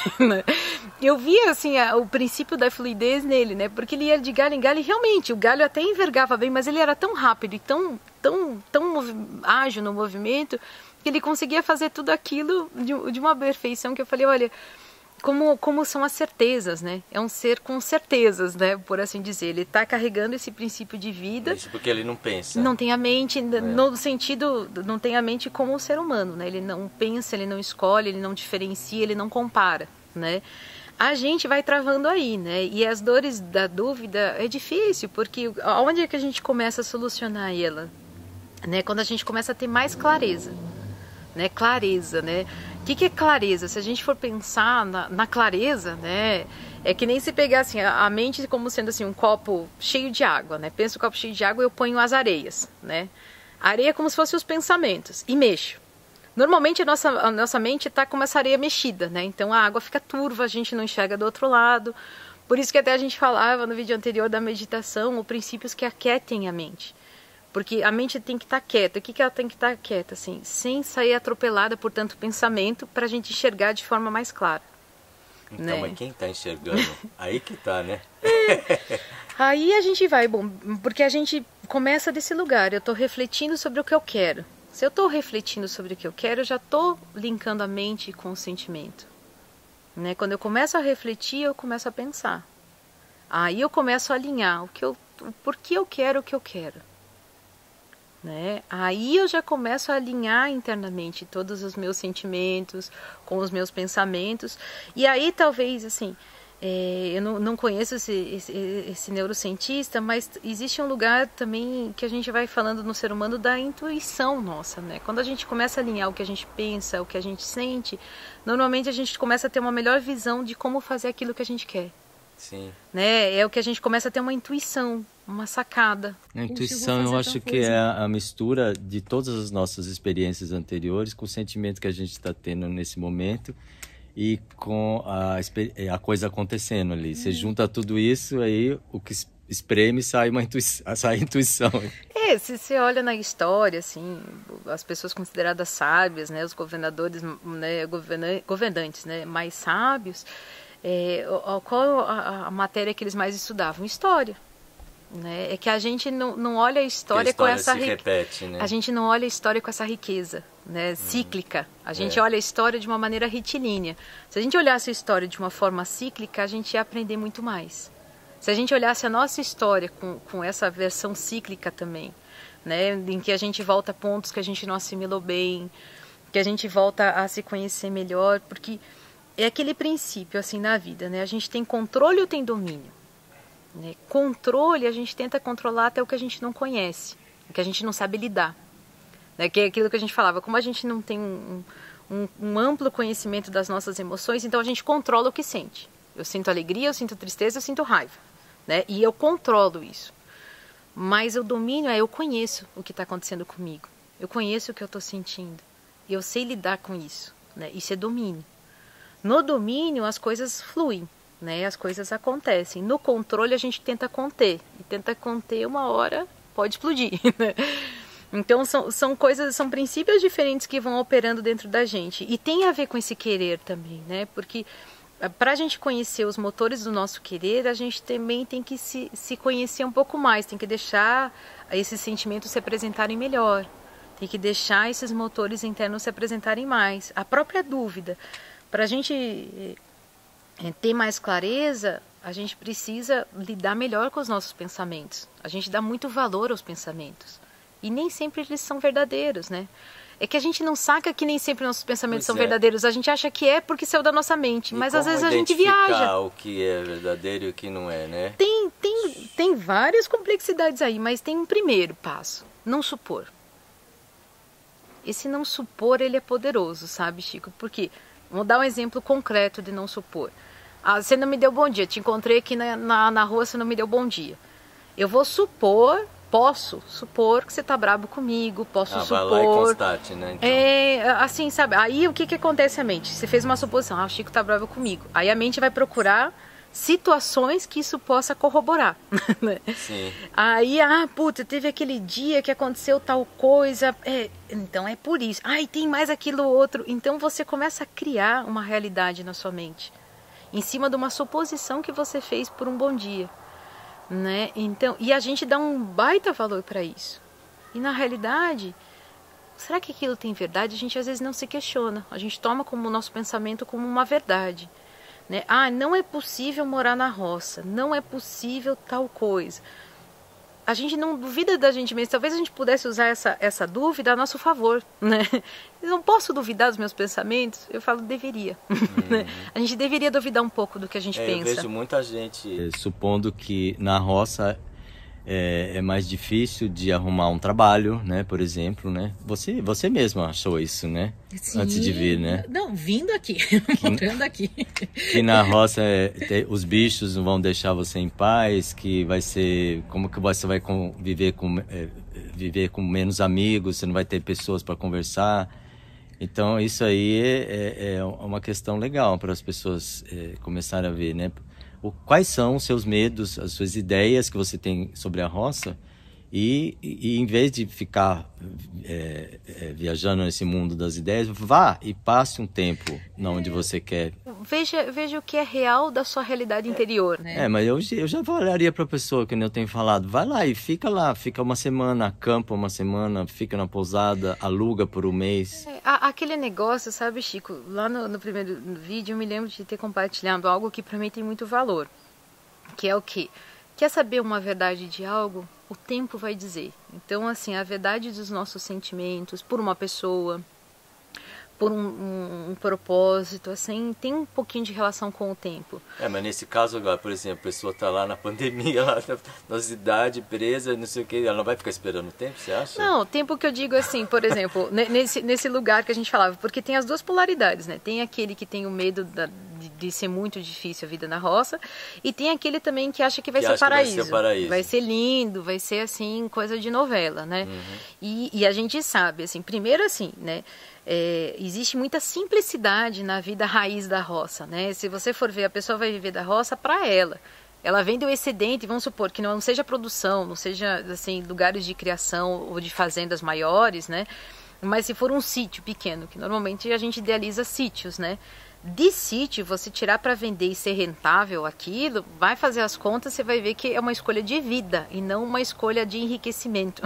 Eu via assim a, o princípio da fluidez nele, né, porque ele ia de galho em galho e realmente o galho até envergava bem, mas ele era tão rápido e tão, tão, tão ágil no movimento que ele conseguia fazer tudo aquilo de, de uma perfeição que eu falei, olha, Como, como são as certezas, né? É um ser com certezas, né? Por assim dizer. Ele está carregando esse princípio de vida. Isso porque ele não pensa. Não tem a mente, é. no sentido, não tem a mente como o ser humano, né? Ele não pensa, ele não escolhe, ele não diferencia, ele não compara, né? A gente vai travando aí, né? E as dores da dúvida é difícil, porque onde é que a gente começa a solucionar ela? Né? Quando a gente começa a ter mais clareza, né? Clareza, né? O que, que é clareza? Se a gente for pensar na, na clareza, né, é que nem se pegar assim, a, a mente como sendo assim, um copo cheio de água, né? Penso um copo cheio de água e eu ponho as areias, né? A areia é como se fossem os pensamentos e mexo. Normalmente a nossa, a nossa mente está com essa areia mexida, né? Então a água fica turva, a gente não enxerga do outro lado. Por isso que até a gente falava no vídeo anterior da meditação, o princípios que aquietem a mente. Porque a mente tem que estar quieta. O que, que ela tem que estar quieta? Assim, sem sair atropelada por tanto pensamento, para a gente enxergar de forma mais clara. Então, né? Mas quem está enxergando? Aí que tá, né? É. Aí a gente vai, bom, porque a gente começa desse lugar. Eu estou refletindo sobre o que eu quero. Se eu estou refletindo sobre o que eu quero, eu já estou linkando a mente com o sentimento. Né? Quando eu começo a refletir, eu começo a pensar. Aí eu começo a alinhar o que eu, o por que eu quero o que eu quero. Né? Aí eu já começo a alinhar internamente todos os meus sentimentos com os meus pensamentos. E aí talvez, assim, é, eu não, não conheço esse, esse, esse neurocientista, mas existe um lugar também que a gente vai falando no ser humano da intuição nossa, né? Quando a gente começa a alinhar o que a gente pensa, o que a gente sente, normalmente a gente começa a ter uma melhor visão de como fazer aquilo que a gente quer. Sim. Né? É o que a gente começa a ter uma intuição, uma sacada. A intuição, eu acho que é a mistura de todas as nossas experiências anteriores com o sentimento que a gente está tendo nesse momento e com a, a coisa acontecendo ali. Hum. Você junta tudo isso, aí o que espreme sai uma intuição, sai a intuição. É, se você olha na história, assim, as pessoas consideradas sábias, né, os governadores, né, governa, governantes, né, mais sábios, é, qual a, a matéria que eles mais estudavam? História. Né? É que a gente não, não olha a história, a história com essa riqueza, né? A gente não olha a história com essa riqueza, né? Cíclica. A gente é. olha a história de uma maneira retilínea. Se a gente olhasse a história de uma forma cíclica, a gente ia aprender muito mais. Se a gente olhasse a nossa história com, com essa versão cíclica também, né? Em que a gente volta a pontos que a gente não assimilou bem, que a gente volta a se conhecer melhor, porque é aquele princípio assim na vida, né? A gente tem controle ou tem domínio? Né? Controle, a gente tenta controlar até o que a gente não conhece, o que a gente não sabe lidar. Né? Que é aquilo que a gente falava, como a gente não tem um, um, um amplo conhecimento das nossas emoções, então a gente controla o que sente. Eu sinto alegria, eu sinto tristeza, eu sinto raiva. Né? E eu controlo isso. Mas o domínio é eu conheço o que está acontecendo comigo. Eu conheço o que eu estou sentindo. E eu sei lidar com isso. Né? Isso é domínio. No domínio, as coisas fluem. Né? As coisas acontecem. No controle, a gente tenta conter. E tenta conter, uma hora pode explodir. Né? Então, são, são coisas, são princípios diferentes que vão operando dentro da gente. E tem a ver com esse querer também. Né? Porque para a gente conhecer os motores do nosso querer, a gente também tem que se, se conhecer um pouco mais. Tem que deixar esses sentimentos se apresentarem melhor. Tem que deixar esses motores internos se apresentarem mais. A própria dúvida. Para a gente ter mais clareza, a gente precisa lidar melhor com os nossos pensamentos. A gente dá muito valor aos pensamentos. E nem sempre eles são verdadeiros, né? É que a gente não saca que nem sempre nossos pensamentos pois são é. verdadeiros. A gente acha que é porque saiu da nossa mente. E mas como às vezes a gente viaja. identificar o que é verdadeiro e o que não é, né? Tem, tem, tem várias complexidades aí, mas tem um primeiro passo. Não supor. Esse não supor, ele é poderoso, sabe, Chico? Porque, vou dar um exemplo concreto de não supor. Ah, você não me deu bom dia, te encontrei aqui na, na, na rua, você não me deu bom dia. Eu vou supor, posso supor que você tá brabo comigo, posso ah, supor... vai lá e constate, né? Então... É, assim, sabe, aí o que que acontece à mente? Você fez uma suposição, ah, o Chico tá bravo comigo. Aí a mente vai procurar situações que isso possa corroborar. Sim. Aí, ah, puta, teve aquele dia que aconteceu tal coisa, é, então é por isso. Ai, tem mais aquilo outro. Então você começa a criar uma realidade na sua mente, em cima de uma suposição que você fez por um bom dia, né? Então, e a gente dá um baita valor para isso. E na realidade, será que aquilo tem verdade? A gente às vezes não se questiona. A gente toma como o nosso pensamento como uma verdade. Né? Ah, não é possível morar na roça, não é possível tal coisa. A gente não duvida da gente mesmo. Talvez a gente pudesse usar essa, essa dúvida a nosso favor, né? Eu não posso duvidar dos meus pensamentos. Eu falo, deveria. Uhum. A gente deveria duvidar um pouco do que a gente é, pensa. Eu vejo muita gente supondo que na roça é, é mais difícil de arrumar um trabalho, né? Por exemplo, né? Você, você mesma achou isso, né? Sim. Antes de vir, né? Não, vindo aqui, morando aqui. Que na roça é, te, os bichos não vão deixar você em paz, que vai ser... Como que você vai conviver com, é, viver com menos amigos, você não vai ter pessoas para conversar. Então, isso aí é, é uma questão legal para as pessoas é, começarem a ver, né? O, quais são os seus medos, as suas ideias que você tem sobre a roça e, e, e em vez de ficar é, é, viajando nesse mundo das ideias, vá e passe um tempo onde você quer. Veja, veja o que é real da sua realidade interior, né? É, mas eu, eu já falaria para a pessoa, que eu tenho falado, vai lá e fica lá, fica uma semana, acampa uma semana, fica na pousada, aluga por um mês. É, aquele negócio, sabe, Chico, lá no, no primeiro vídeo eu me lembro de ter compartilhado algo que para mim tem muito valor, que é o quê? Quer saber uma verdade de algo? O tempo vai dizer. Então, assim, a verdade dos nossos sentimentos por uma pessoa, por um, um, um propósito, assim, tem um pouquinho de relação com o tempo. É, mas nesse caso agora, por exemplo, a pessoa tá lá na pandemia, lá na cidade, presa, não sei o que, ela não vai ficar esperando o tempo, você acha? Não, o tempo que eu digo assim, por exemplo, nesse, nesse lugar que a gente falava, porque tem as duas polaridades, né? Tem aquele que tem o medo da, de, de ser muito difícil a vida na roça, e tem aquele também que acha que vai, que ser, acha paraíso. Que vai ser paraíso. Vai ser lindo, vai ser assim, coisa de novela, né? Uhum. E, e a gente sabe, assim, primeiro assim, né? É, existe muita simplicidade na vida raiz da roça, né? Se você for ver, a pessoa vai viver da roça para ela. Ela vende o excedente, vamos supor que não seja produção, não seja assim lugares de criação ou de fazendas maiores, né? Mas se for um sítio pequeno, que normalmente a gente idealiza sítios, né? De sítio, você tirar para vender e ser rentável aquilo, vai fazer as contas, você vai ver que é uma escolha de vida e não uma escolha de enriquecimento.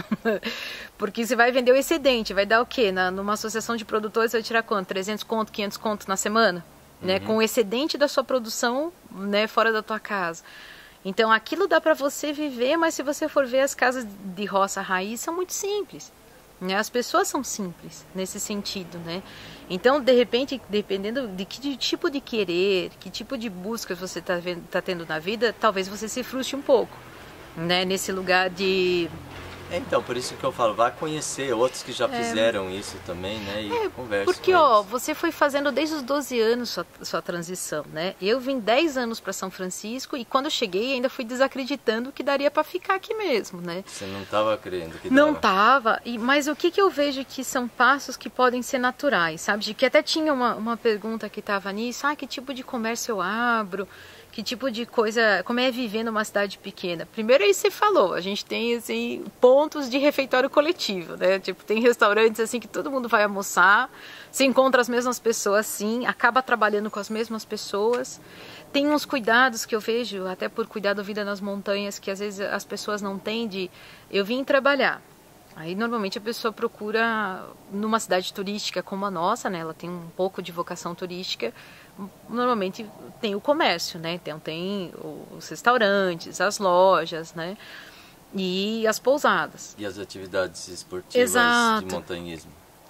Porque você vai vender o excedente, vai dar o quê? Na, numa associação de produtores, você vai tirar quanto? trezentos conto, quinhentos conto na semana? Uhum. Né? Com o excedente da sua produção, né, fora da tua casa. Então, aquilo dá para você viver, mas se você for ver as casas de roça raiz, são muito simples. Né? As pessoas são simples nesse sentido, né? Então, de repente, dependendo de que tipo de querer, que tipo de busca você está tá tendo na vida, talvez você se frustre um pouco, né? Nesse lugar de... Então, por isso que eu falo, vá conhecer outros que já fizeram é, isso também, né? E é, converse porque, com ó, eles. você foi fazendo desde os doze anos sua, sua transição, né? Eu vim dez anos para São Francisco e quando eu cheguei ainda fui desacreditando que daria para ficar aqui mesmo, né? Você não estava crendo que Não dava. estava, mas o que, que eu vejo que são passos que podem ser naturais, sabe? De que até tinha uma, uma pergunta que estava nisso, ah, que tipo de comércio eu abro? Que tipo de coisa, como é viver numa cidade pequena? Primeiro aí você falou, a gente tem assim pontos de refeitório coletivo, né? Tipo, tem restaurantes assim que todo mundo vai almoçar, se encontra as mesmas pessoas sim, acaba trabalhando com as mesmas pessoas. Tem uns cuidados que eu vejo, até por cuidar da vida nas montanhas, que às vezes as pessoas não têm de... Eu vim trabalhar. Aí, normalmente, a pessoa procura, numa cidade turística como a nossa, né? Ela tem um pouco de vocação turística, normalmente tem o comércio, né? Então, tem os restaurantes, as lojas, né? E as pousadas. E as atividades esportivas Exato. de montanhismo.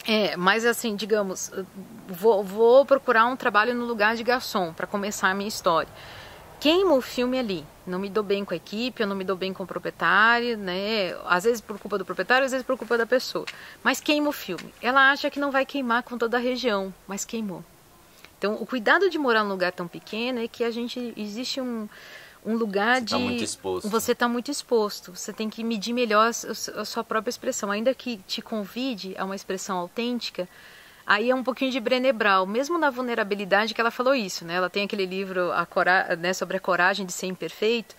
É, mas assim, digamos, vou, vou procurar um trabalho no lugar de garçom para começar a minha história. Queimo o filme ali. Não me dou bem com a equipe, eu não me dou bem com o proprietário, né? Às vezes por culpa do proprietário, às vezes por culpa da pessoa. Mas queima o filme. Ela acha que não vai queimar com toda a região, mas queimou. Então, o cuidado de morar num lugar tão pequeno é que a gente existe um um lugar você de... Tá muito exposto. Você está muito exposto. Você tem que medir melhor a, a sua própria expressão. Ainda que te convide a uma expressão autêntica, aí é um pouquinho de Brené Brown. Mesmo na vulnerabilidade que ela falou isso, né? Ela tem aquele livro a cora... né, sobre a coragem de ser imperfeito.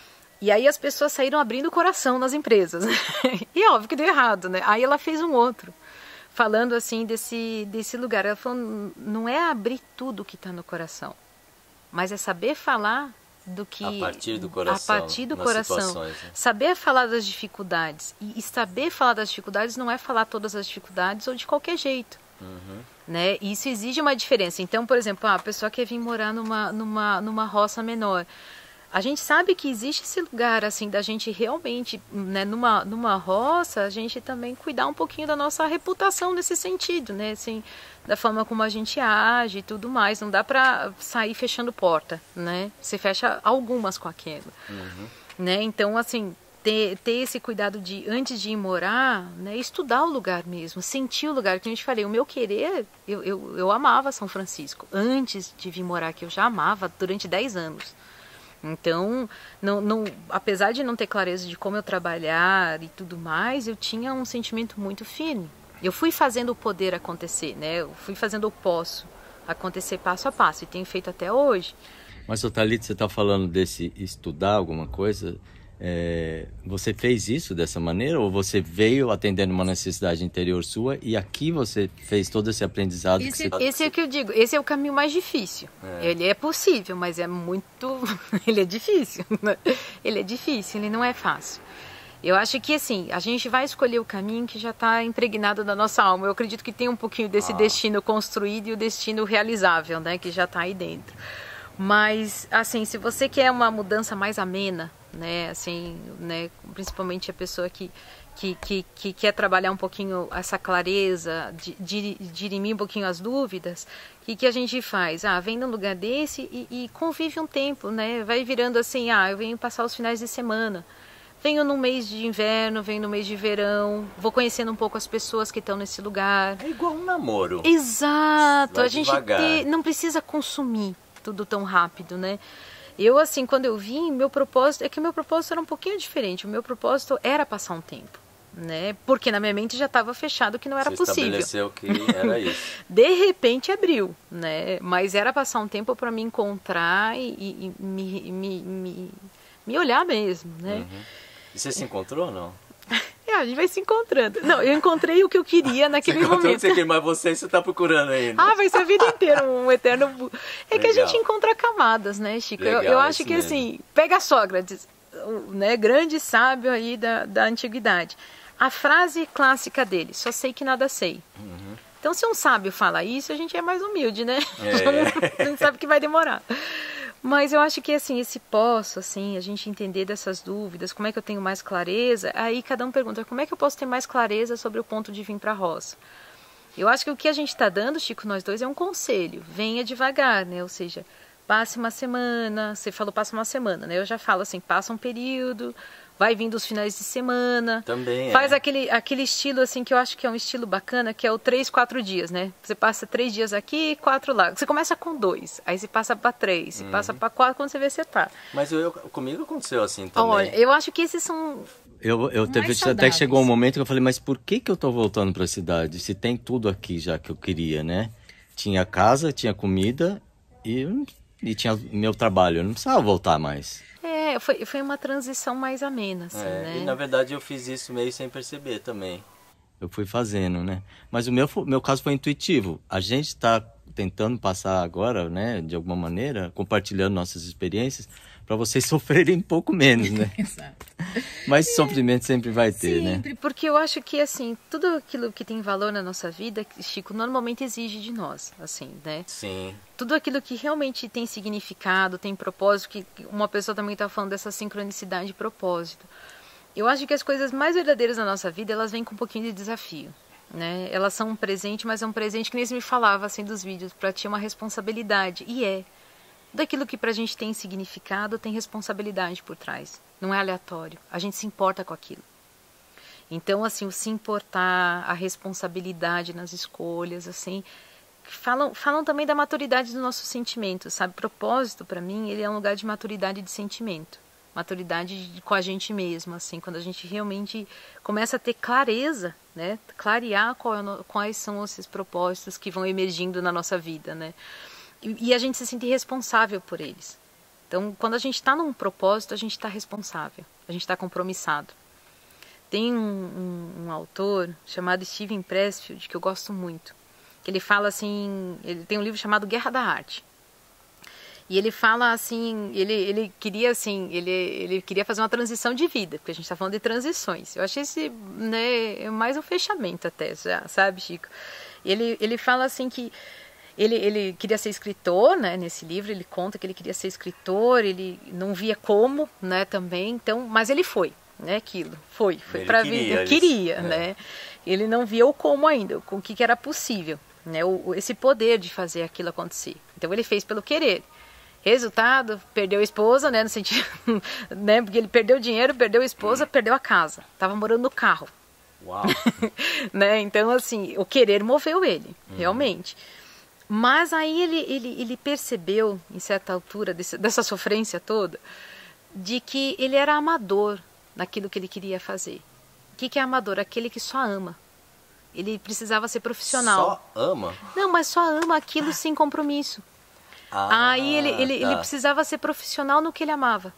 E aí as pessoas saíram abrindo o coração nas empresas. E óbvio que deu errado, né? Aí ela fez um outro, falando assim desse, desse lugar. Ela falou, não é abrir tudo que está no coração, mas é saber falar do que a partir do coração, a partir do coração, né? Saber falar das dificuldades e, e saber falar das dificuldades não é falar todas as dificuldades ou de qualquer jeito, uhum. Né? E isso exige uma diferença. Então, por exemplo, a pessoa quer vir morar numa numa numa roça menor. A gente sabe que existe esse lugar assim da gente realmente, né, numa numa roça, a gente também cuidar um pouquinho da nossa reputação nesse sentido, né, assim, da forma como a gente age e tudo mais. Não dá para sair fechando porta, né? Você fecha algumas com aquilo, uhum. Né? Então, assim, ter, ter esse cuidado de, antes de ir morar, né, estudar o lugar mesmo, sentir o lugar. Que a gente falei, o meu querer, eu, eu, eu amava São Francisco. Antes de vir morar aqui, eu já amava durante dez anos. Então, não, não, apesar de não ter clareza de como eu trabalhar e tudo mais, eu tinha um sentimento muito firme. Eu fui fazendo o poder acontecer, né? Eu fui fazendo o posso acontecer passo a passo e tenho feito até hoje. Mas, Thalita, você está falando desse estudar alguma coisa? É, você fez isso dessa maneira ou você veio atendendo uma necessidade interior sua e aqui você fez todo esse aprendizado? Esse, que você... esse é o que eu digo, esse é o caminho mais difícil. É. Ele é possível, mas é muito... ele é difícil. Ele é difícil, ele não é fácil. Eu acho que, assim, a gente vai escolher o caminho que já está impregnado da nossa alma. Eu acredito que tem um pouquinho desse ah. destino construído e o destino realizável, né? Que já está aí dentro. Mas, assim, se você quer uma mudança mais amena, né? Assim, né? Principalmente a pessoa que, que, que, que quer trabalhar um pouquinho essa clareza, de, de dirimir um pouquinho as dúvidas, o que, que a gente faz? Ah, vem num lugar desse e, e convive um tempo, né? Vai virando assim, ah, eu venho passar os finais de semana. Venho no mês de inverno, venho no mês de verão, vou conhecendo um pouco as pessoas que estão nesse lugar. É igual um namoro. Exato, vai a gente ter, não precisa consumir tudo tão rápido, né? Eu, assim, quando eu vim, meu propósito, é que o meu propósito era um pouquinho diferente. O meu propósito era passar um tempo, né? Porque na minha mente já estava fechado que não era Você possível. Estabeleceu que era isso. De repente abriu, né? Mas era passar um tempo para me encontrar e, e, e me, me, me, me olhar mesmo, né? Uhum. E você se encontrou ou não? É, a gente vai se encontrando. Não, eu encontrei o que eu queria naquele você momento. Você quer, mas você está procurando ainda. Ah, vai ser a vida inteira um eterno... É Legal. Que a gente encontra camadas, né, Chico? Legal, eu, eu acho que, mesmo. Assim, pega Sócrates, né, grande sábio aí da, da antiguidade. A frase clássica dele, só sei que nada sei. Uhum. Então, se um sábio fala isso, a gente é mais humilde, né? É. A gente sabe que vai demorar. Mas eu acho que, assim, esse posso, assim, a gente entender dessas dúvidas, como é que eu tenho mais clareza, aí cada um pergunta, como é que eu posso ter mais clareza sobre o ponto de vir para a roça? Eu acho que o que a gente está dando, Chico, nós dois, é um conselho, venha devagar, né? Ou seja, passe uma semana, você falou passa uma semana, né? Eu já falo assim, passa um período, vai vindo os finais de semana. Também Faz é. aquele, aquele estilo, assim, que eu acho que é um estilo bacana, que é o três, quatro dias, né? Você passa três dias aqui, quatro lá. Você começa com dois, aí você passa para três, você uhum. passa para quatro, quando você vê, você tá. Mas eu, comigo aconteceu assim também. Olha, eu acho que esses são... Eu, eu teve, até que chegou um momento que eu falei, mas por que que eu tô voltando para a cidade? Se tem tudo aqui já que eu queria, né? Tinha casa, tinha comida e, e tinha meu trabalho. Eu não precisava voltar mais. É, foi, foi uma transição mais amena, assim, é, né? E na verdade eu fiz isso meio sem perceber também. Eu fui fazendo, né? Mas o meu, meu caso foi intuitivo. A gente está tentando passar agora, né, de alguma maneira, compartilhando nossas experiências, para vocês sofrerem um pouco menos, né? Exato. Mas sofrimento sempre vai ter, sempre, né? Sempre, porque eu acho que, assim, tudo aquilo que tem valor na nossa vida, Chico, normalmente exige de nós, assim, né? Sim. Tudo aquilo que realmente tem significado, tem propósito, que uma pessoa também está falando dessa sincronicidade de propósito. Eu acho que as coisas mais verdadeiras na nossa vida, elas vêm com um pouquinho de desafio. né? Elas são um presente, mas é um presente que nem você me falava assim dos vídeos, para ti é uma responsabilidade, e é. Daquilo que pra gente tem significado, tem responsabilidade por trás. Não é aleatório. A gente se importa com aquilo. Então, assim, o se importar, a responsabilidade nas escolhas, assim, falam, falam também da maturidade do nosso sentimento, sabe? Propósito, para mim, ele é um lugar de maturidade de sentimento. Maturidade de, com a gente mesmo, assim, quando a gente realmente começa a ter clareza, né? Clarear qual é no, quais são esses propósitos que vão emergindo na nossa vida, né? E, e a gente se sente responsável por eles. Então, quando a gente está num propósito, a gente está responsável, a gente está compromissado. Tem um, um, um autor chamado Steven Pressfield, que eu gosto muito, que ele fala assim, ele tem um livro chamado Guerra da Arte. E ele fala assim, ele, ele queria assim, ele, ele queria fazer uma transição de vida, porque a gente está falando de transições. Eu achei esse, né, mais um fechamento até, já, sabe, Chico? Ele, ele fala assim que ele, ele queria ser escritor, né, nesse livro ele conta que ele queria ser escritor, ele não via como, né, também, então, mas ele foi, né, aquilo, foi, foi para vida, queria, é. né, ele não via o como ainda, o que, que era possível, né, o, esse poder de fazer aquilo acontecer. Então ele fez pelo querer. Resultado, perdeu a esposa, né, no sentido, né, porque ele perdeu o dinheiro, perdeu a esposa, hum. perdeu a casa, estava morando no carro. Uau. né, então assim, o querer moveu ele, hum. realmente. Mas aí ele, ele, ele percebeu, em certa altura desse, dessa sofrência toda, de que ele era amador naquilo que ele queria fazer. O que, que é amador? Aquele que só ama. Ele precisava ser profissional. Só ama? Não, mas só ama aquilo sem compromisso. Ah, aí ele, ele, tá. ele precisava ser profissional no que ele amava.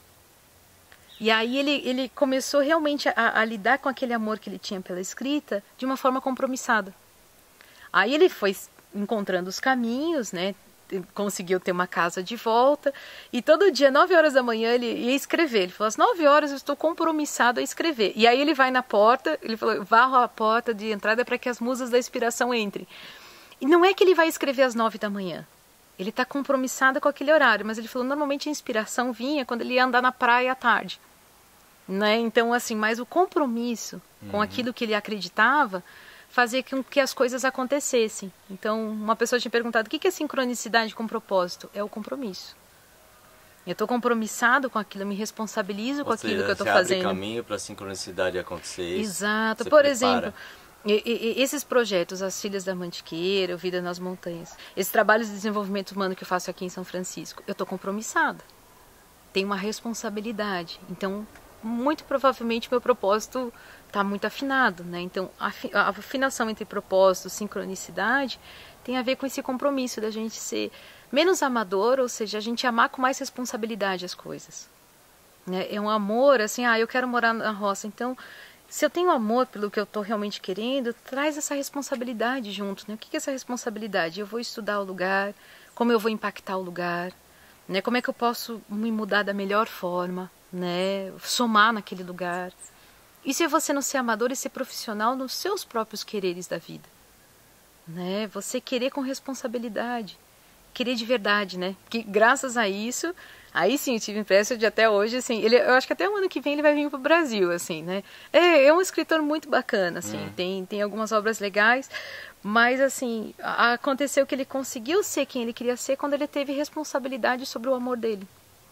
E aí ele, ele começou realmente a, a lidar com aquele amor que ele tinha pela escrita de uma forma compromissada. Aí ele foi encontrando os caminhos, né? Conseguiu ter uma casa de volta. E todo dia, nove horas da manhã, ele ia escrever. Ele falou, às nove horas eu estou compromissado a escrever. E aí ele vai na porta, ele falou, varro a porta de entrada para que as musas da inspiração entrem. E não é que ele vai escrever às nove da manhã. Ele está compromissado com aquele horário, mas ele falou, normalmente a inspiração vinha quando ele ia andar na praia à tarde. Né? Então, assim, mas o compromisso uhum. com aquilo que ele acreditava fazia com que as coisas acontecessem. Então, uma pessoa tinha perguntado, o que é sincronicidade com propósito? É o compromisso. Eu estou compromissado com aquilo, eu me responsabilizo com aquilo que eu estou fazendo. Você abre caminho para a sincronicidade acontecer. Exato. Por exemplo... E, e, esses projetos, as Filhas da Mantiqueira, o Vida nas Montanhas, esses trabalhos de desenvolvimento humano que eu faço aqui em São Francisco, eu estou compromissada, tenho uma responsabilidade, então muito provavelmente meu propósito está muito afinado, né? Então a, a afinação entre propósito e sincronicidade tem a ver com esse compromisso da gente ser menos amador, ou seja, a gente amar com mais responsabilidade as coisas, né? É um amor assim, ah, eu quero morar na roça, então... Se eu tenho amor pelo que eu estou realmente querendo, traz essa responsabilidade junto, né? O que é essa responsabilidade? Eu vou estudar o lugar, como eu vou impactar o lugar, né? Como é que eu posso me mudar da melhor forma, né? Somar naquele lugar. Isso é você não ser amador e ser profissional nos seus próprios quereres da vida, né? Você querer com responsabilidade, querer de verdade, né? Porque graças a isso... Aí sim, eu tive impressão de até hoje, assim, ele, eu acho que até o ano que vem ele vai vir para o Brasil, assim, né? É, é um escritor muito bacana, assim, hum. tem, tem algumas obras legais, mas, assim, a, aconteceu que ele conseguiu ser quem ele queria ser quando ele teve responsabilidade sobre o amor dele.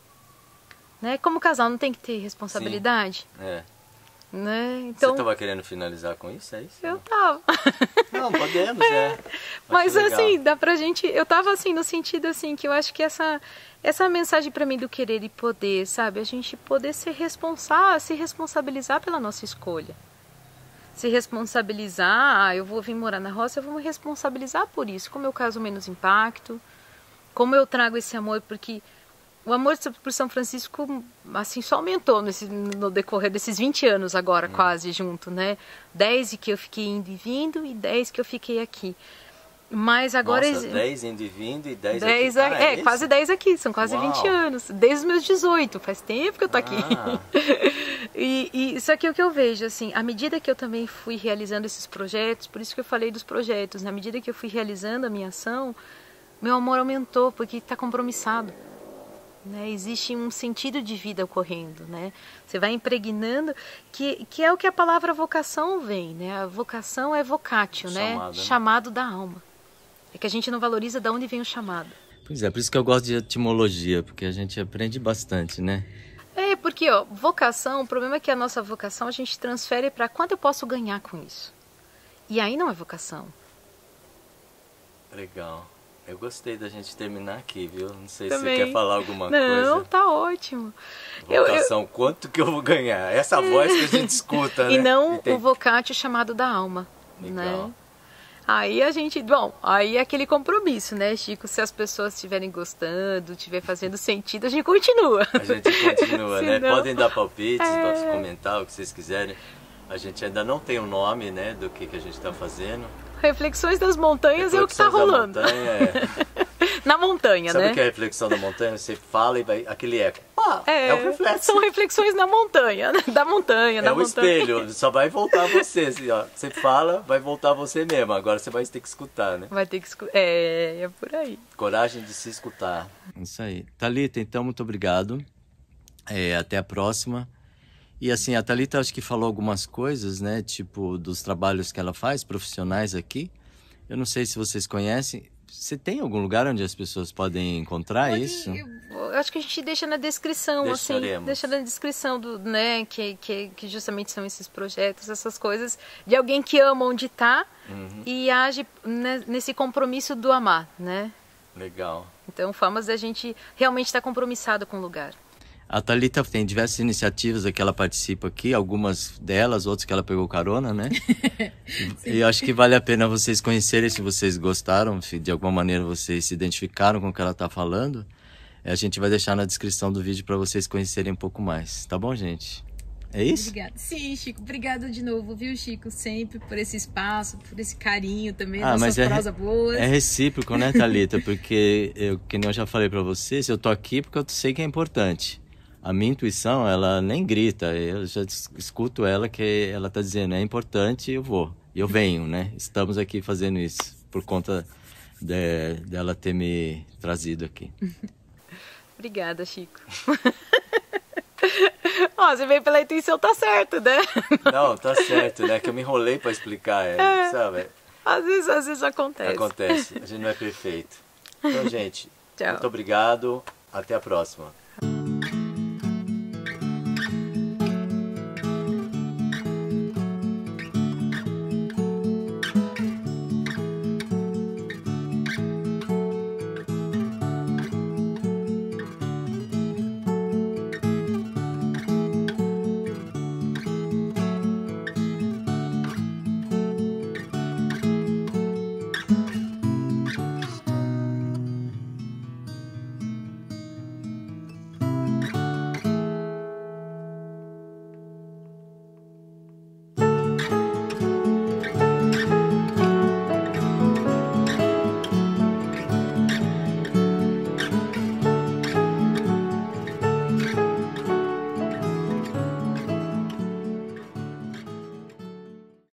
Né? Como casal não tem que ter responsabilidade? Sim. É. Né? Então, você estava querendo finalizar com isso, é isso? Eu tava. Não, podemos, é. Mas assim, dá pra gente... Eu tava assim, no sentido assim, que eu acho que essa, essa mensagem pra mim do querer e poder, sabe? A gente poder se responsar, se responsabilizar pela nossa escolha. Se responsabilizar, ah, eu vou vir morar na roça, eu vou me responsabilizar por isso. Como eu causo menos impacto, como eu trago esse amor, porque... O amor por São Francisco, assim, só aumentou nesse, no decorrer desses vinte anos agora, hum. quase, junto, né? dez que eu fiquei indo e vindo e dez que eu fiquei aqui. Mas agora... Nossa, dez indo e vindo e dez aqui. Ah, é, é quase dez aqui, são quase Uau. vinte anos. Desde os meus dezoito, faz tempo que eu tô aqui. Ah. e, e isso aqui é o que eu vejo, assim, à medida que eu também fui realizando esses projetos, por isso que eu falei dos projetos, na medida que eu fui realizando a minha ação, meu amor aumentou, porque tá compromissado. né? Existe um sentido de vida ocorrendo, né? Você vai impregnando, que, que é o que a palavra vocação vem, né? A vocação é vocatio, né? Chamado, né? Chamado da alma. É que a gente não valoriza de onde vem o chamado. Pois é, por isso que eu gosto de etimologia, porque a gente aprende bastante, né? É, porque, ó, vocação, o problema é que a nossa vocação a gente transfere para quanto eu posso ganhar com isso. E aí não é vocação. Legal. Eu gostei da gente terminar aqui, viu? Não sei Também. se você quer falar alguma não, coisa. Não, tá ótimo. Vocação, eu, eu... quanto que eu vou ganhar? Essa voz que a gente escuta, né? E não e tem... o vocatio chamado da alma. Legal. Né? Aí a gente, bom, aí é aquele compromisso, né, Chico? Se as pessoas estiverem gostando, estiver fazendo sentido, a gente continua. A gente continua, né? Senão... Podem dar palpites, é... comentar o que vocês quiserem. A gente ainda não tem o um nome, né, do que, que a gente está fazendo. Reflexões das montanhas é o que está rolando. Montanha, é... Na montanha, Sabe né? Sabe o que é a reflexão da montanha? Você fala e vai aquele eco. Ah, é, é o reflexo. São reflexões na montanha, da montanha, é na o montanha. espelho, só vai voltar você. Assim, ó. Você fala, vai voltar você mesmo. Agora você vai ter que escutar, né? Vai ter que escutar. É, é por aí. Coragem de se escutar. Isso aí. Thalita, então, muito obrigado. É, até a próxima. E assim, a Thalita acho que falou algumas coisas, né? Tipo, dos trabalhos que ela faz, profissionais aqui. Eu não sei se vocês conhecem. Você tem algum lugar onde as pessoas podem encontrar Pode, isso? Eu, eu acho que a gente deixa na descrição, assim. Deixa na descrição, do, né? Que, que, que justamente são esses projetos, essas coisas. De alguém que ama onde está uhum. e age né, nesse compromisso do amar, né? Legal. Então, formas da gente realmente estar compromissado com o lugar. A Thalita tem diversas iniciativas que ela participa aqui, algumas delas, outras que ela pegou carona, né? E eu acho que vale a pena vocês conhecerem, se vocês gostaram, se de alguma maneira vocês se identificaram com o que ela está falando. A gente vai deixar na descrição do vídeo para vocês conhecerem um pouco mais. Tá bom, gente? É isso? Obrigada. Sim, Chico. Obrigada de novo, viu, Chico? Sempre por esse espaço, por esse carinho também, ah, das suas é, prosas boas. É recíproco, né, Thalita? Porque, eu, que nem eu já falei para vocês, eu tô aqui porque eu sei que é importante. A minha intuição, ela nem grita, eu já escuto ela que ela está dizendo, é importante, eu vou. E eu venho, né? Estamos aqui fazendo isso, por conta de, dela ter me trazido aqui. Obrigada, Chico. Ó, você veio pela intuição, tá certo, né? Não, tá certo, né? Que eu me enrolei para explicar, é, é, sabe? Às vezes, às vezes acontece. Acontece, a gente não é perfeito. Então, gente, Tchau. muito obrigado, até a próxima.